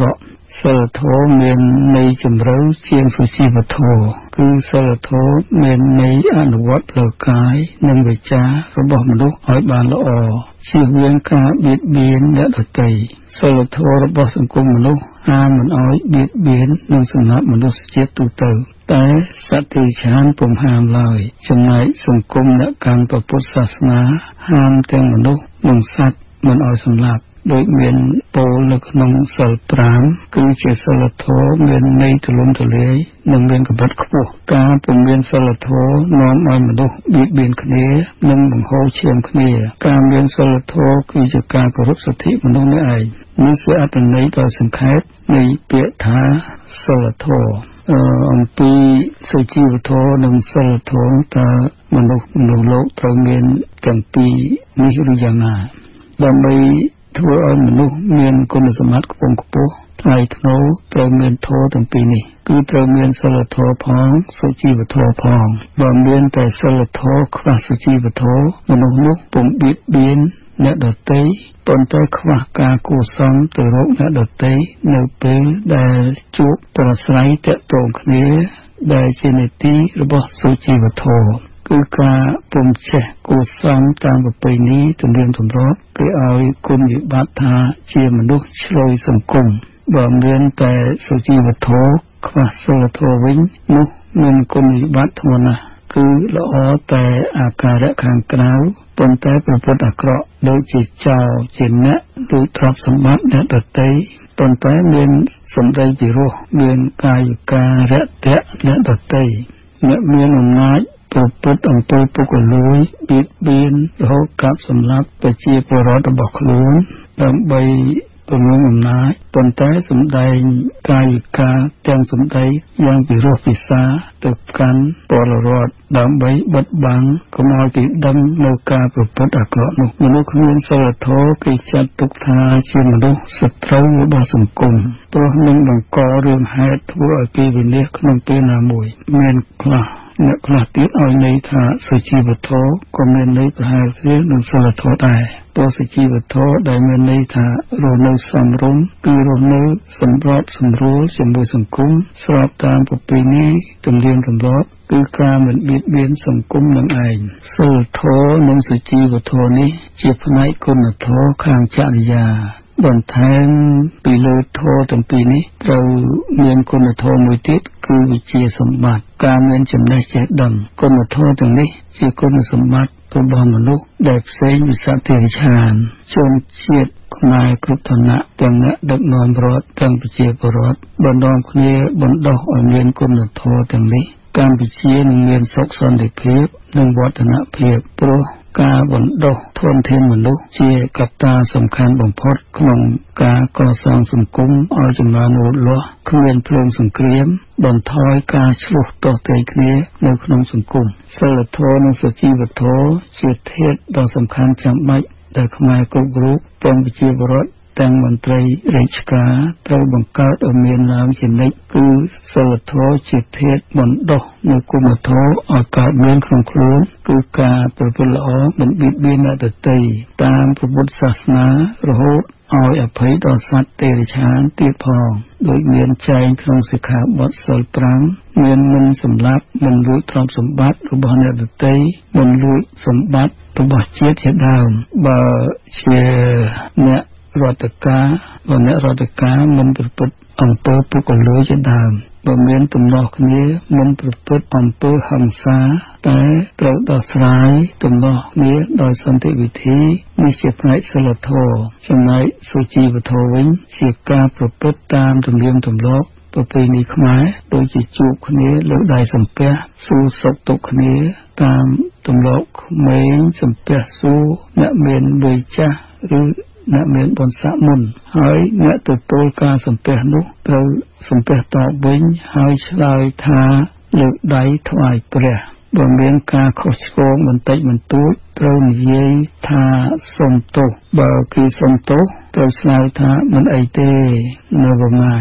សិលធម៌មានន័យជ្រៅជាងសុជីវធម៌គឺសិលធម៌មានន័យអនុវត្តផ្លូវកាយនិងវាចារបស់មនុស្សឲ្យបានល្អជៀសវាងការបៀតបៀនអ្នកដទៃសិលធម៌របស់សង្គមមនុស្សហាមមិនឲ្យបៀតបៀននិងសម្លាប់មនុស្សជាតិទូទៅតែសត្វតិឆានពុំហាមឡើយចំណែកសង្គមអ្នកកាន់ពុទ្ធសាសនាហាមទាំងមនុស្សនិងសត្វមិនឲ្យសម្លាប់ដោយមានពោលនៅក្នុងសិល5គឺជាសិលធម៌មានន័យទូលំទូលាយនិងមានកម្រិតខ្ពស់ការពុំមានសិលធម៌នាំឲ្យមនុស្សបៀតបៀនគ្នានិងបង្ហូរឈាមគ្នាការមានសិលធម៌គឺជាការគោរពសិទ្ធិមនុស្សនេះឯងនេះជាអត្ថន័យដ៏សង្ខេបនៃពាក្យថាសិលធម៌អំពីសុជីវធម៌និងសិលធម៌តើមនុស្សក្នុងលោកត្រូវមានទាំងពីរនេះឬយ៉ាងណាដើម្បីធ្វើឲ្យមនុស្សមានគុណសម្បត្តិខ្ពង់ខ្ពស់ថ្លៃថ្នូរត្រូវមានធម៌ទាំងពីរនេះគឺត្រូវមានសិលធម៌ផងសុជីវធម៌ផងបើមានតែសិលធម៌ខ្វះសុជីវធម៌មនុស្សនោះពុំបៀតបៀនអ្នកដទៃប៉ុន្តែខ្វះការគួរសមទៅរកអ្នកដទៃនៅពេលដែលជួបប្រស្រ័យទាក់ទងគ្នាដែលជានីតិរបស់សុជីវធម៌គឺការពុំចេះគួរសមតាមប្រពៃណីទំនៀមទម្លាប់គេឲ្យគុណវិបត្តិថាជាមនុស្សឆ្លើយសង្គមបើមានតែសុជីវធម៌ខ្វះសិលធម៌វិញនោះមានគុណវិបត្តិធ្ងន់ណាស់គឺល្អតែអាការៈខាងក្រៅប៉ុន្តែប្រព្រឹត្តអាក្រក់ដូចជាចោរជាអ្នកដូចទ្រព្យសម្បត្តិអ្នកដទៃប៉ុន្តែមានសម្ដីពិរោះមានកាយការៈតៈអ្នកដទៃអ្នកមានអំណាចប្រព្រឹត្តអំពើពុករលួយបៀតបៀនរហូតកាប់សម្លាប់ប្រជាពលរដ្ឋរបស់ខ្លួនដើម្បីពង្រឹងអំណាចប៉ុន្តែសម្ដែងកាយការទាំងសម្ដីយ៉ាងពិរោះពិសាទៅកាន់ពលរដ្ឋដើម្បីបិទបាំងកុំឲ្យគេដឹងនៅការប្រព្រឹត្តអាក្រក់នោះមនុស្សគ្មានសិលធម៌គេចាត់ទុកថាជាមនុស្សសត្រូវរបស់សង្គមព្រោះនឹងបង្ករឿងហេតុធ្វើឲ្យគេវិនាសក្នុងពេលណាមួយមានខ្លះអ្នកខ្លះទៀតឲ្យន័យថាសុជីវធម៌ក៏មានន័យប្រហែលគ្នានឹងសិលធម៌ដែរព្រោះសុជីវធម៌ដែលមានន័យថារស់នៅសមរម្យគឺរស់នៅសម្របសម្រួលជាមួយសង្គមស្របតាមប្រពៃណីទំនៀមទម្លាប់គឺការមិនបៀតបៀនសង្គមនឹងឯងសិលធម៌និងសុជីវធម៌នេះជាផ្នែកគុណធម៌ខាងចរិយាបន្ថែមពីលើធម៌ទាំងពីរនេះត្រូវមានគុណធម៌មួយទៀតគឺវិជ្ជាសម្បត្តិការមានចំណេះចេះដឹងគុណធម៌ទាំងនេះជាគុណសម្បត្តិរបស់មនុស្សដែលផ្សេងពីសត្វតិរិឆានជនជាតិខ្មែរគ្រប់ឋានៈទាំងអ្នកដឹកនាំរដ្ឋទាំងប្រជាពលរដ្ឋបណ្ដុំគ្នាបណ្ដុះឲ្យមានគុណធម៌ទាំងនេះកម្ពុជានឹងមានសុខសន្តិភាពនិងវឌ្ឍនភាពព្រោះការបណ្ដុះធនធានមនុស្សជាកត្តាសំខាន់បំផុតក្នុងការកសាងសង្គមឲ្យចម្រើនលូតលាស់គ្មានភ្លើងសង្គ្រាមបន្ថយការឆ្លោះទាស់ទែងគ្នានៅក្នុងសង្គមសិលធម៌និងសុជីវធម៌ជាធាតុដ៏សំខាន់ចាំបាច់ដែលខ្មែរគ្រប់រូបទាំងប្រជាពលរដ្ឋទាំងមន្ត្រីរាជការត្រូវបង្កើតឲ្យមានឡើងជានិច្ចគឺសិលធម៌ជាធាតុបណ្ដុះនូវគុណធម៌ឲ្យកើតមានក្នុងខ្លួនគឺការប្រព្រឹត្តល្អមិនបៀតបៀនអ្នកដទៃតាមព្រះពុទ្ធសាសនារហូតឲ្យអភ័យដល់សត្វទេរឆានទៀតផងដោយមានចែងក្នុងសិក្ខាបទសិល5មានមិនសម្លាប់មិនលួចទ្រព្យសម្បត្តិរបស់អ្នកដទៃមិនលួចសម្បត្តិរបស់ជាតិជាដើមបើជាអ្នករដ្ឋការមិនប្រព្រឹត្តអំពើពុករលួយជាដើមបើមានទំនាស់គ្នាមិនប្រព្រឹត្តអំពើហិង្សាតែត្រូវដោះស្រាយទំនាស់គ្នាដោយសន្តិវិធីនេះជាផ្នែកសិលធម៌ចំណែកសុជីវធម៌វិញជាការប្រព្រឹត្តតាមទំនៀមទម្លាប់ប្រពៃណីខ្មែរដូចជាជួបគ្នាលើដៃសំពះសួរសុខទុក្ខគ្នាតាមទម្លាប់ក្មេងសំពះសួរអ្នកមានវ័យចាស់ឬអ្នកមានបុណ្យស័ក្តិមុនហើយអ្នកទទួលការសំពះនោះត្រូវសំពះតបវិញហើយឆ្លើយថាលើកដៃថ្វាយព្រះបើមានការខុសឆ្គងបន្តិចបន្តួចត្រូវនិយាយថាសុំទោសបើគេសុំទោសត្រូវឆ្លើយថាមិនអីទេនៅប្រមាណ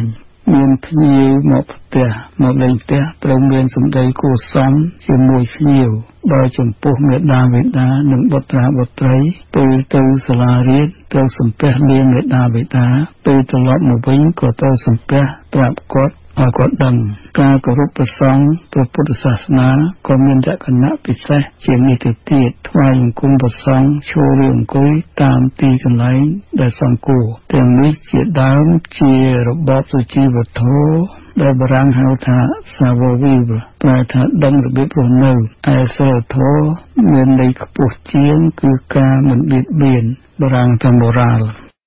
មានភ្ញៀវមកផ្ទះមកលេងផ្ទះត្រូវមានសម្ដីគួរសមជាមួយភ្ញៀវបើចំពោះមេដាបេតានិងបុត្រាបុត្រីពេលទៅសាលារៀនត្រូវសំពះលាមេដាបេតាពេលត្រឡប់មកវិញក៏ត្រូវសំពះប្រាប់គាត់ឲ្យគាត់ដឹងការគោរពព្រះសង្ឃព្រះពុទ្ធសាសនាក៏មានលក្ខណៈពិសេសជាងនេះទៅទៀតថ្វាយបង្គំព្រះសង្ឃឈរឬអង្គុយតាមទីកន្លែងដែលសង្គមទាំងនេះជាដើមជារបបសុជីវធម៌ដែលបារាំងហៅថាសាវវីវប្រែថាដឹងរបៀបរស់នៅឯសិលធម៌មានន័យខ្ពស់ជាងគឺការមិនបៀតបៀនបារាំងថា moral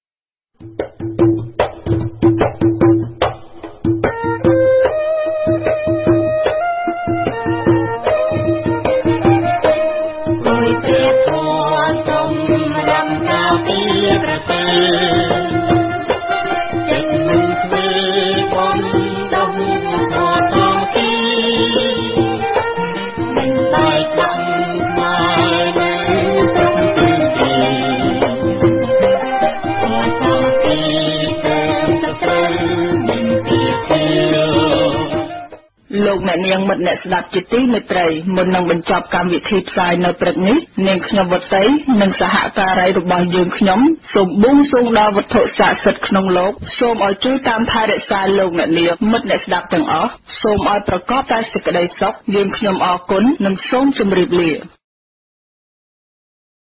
លោកអ្នកនាងមិត្តអ្នកស្ដាប់ជាទីមេត្រីមុននឹងបញ្ចប់កម្មវិធីផ្សាយនៅព្រឹកនេះនាងខ្ញុំវត្តីនិងសហការីរបស់យើងខ្ញុំសូមបួងសួងដល់វត្ថុស័ក្តិសិទ្ធិក្នុងលោកសូមឲ្យជួយតាមថែរក្សាលោកអ្នកនាងមិត្តអ្នកស្ដាប់ទាំងអស់សូមឲ្យប្រកបតែសេចក្តីសុខយើងខ្ញុំអរគុណនិងសូមជម្រាបលា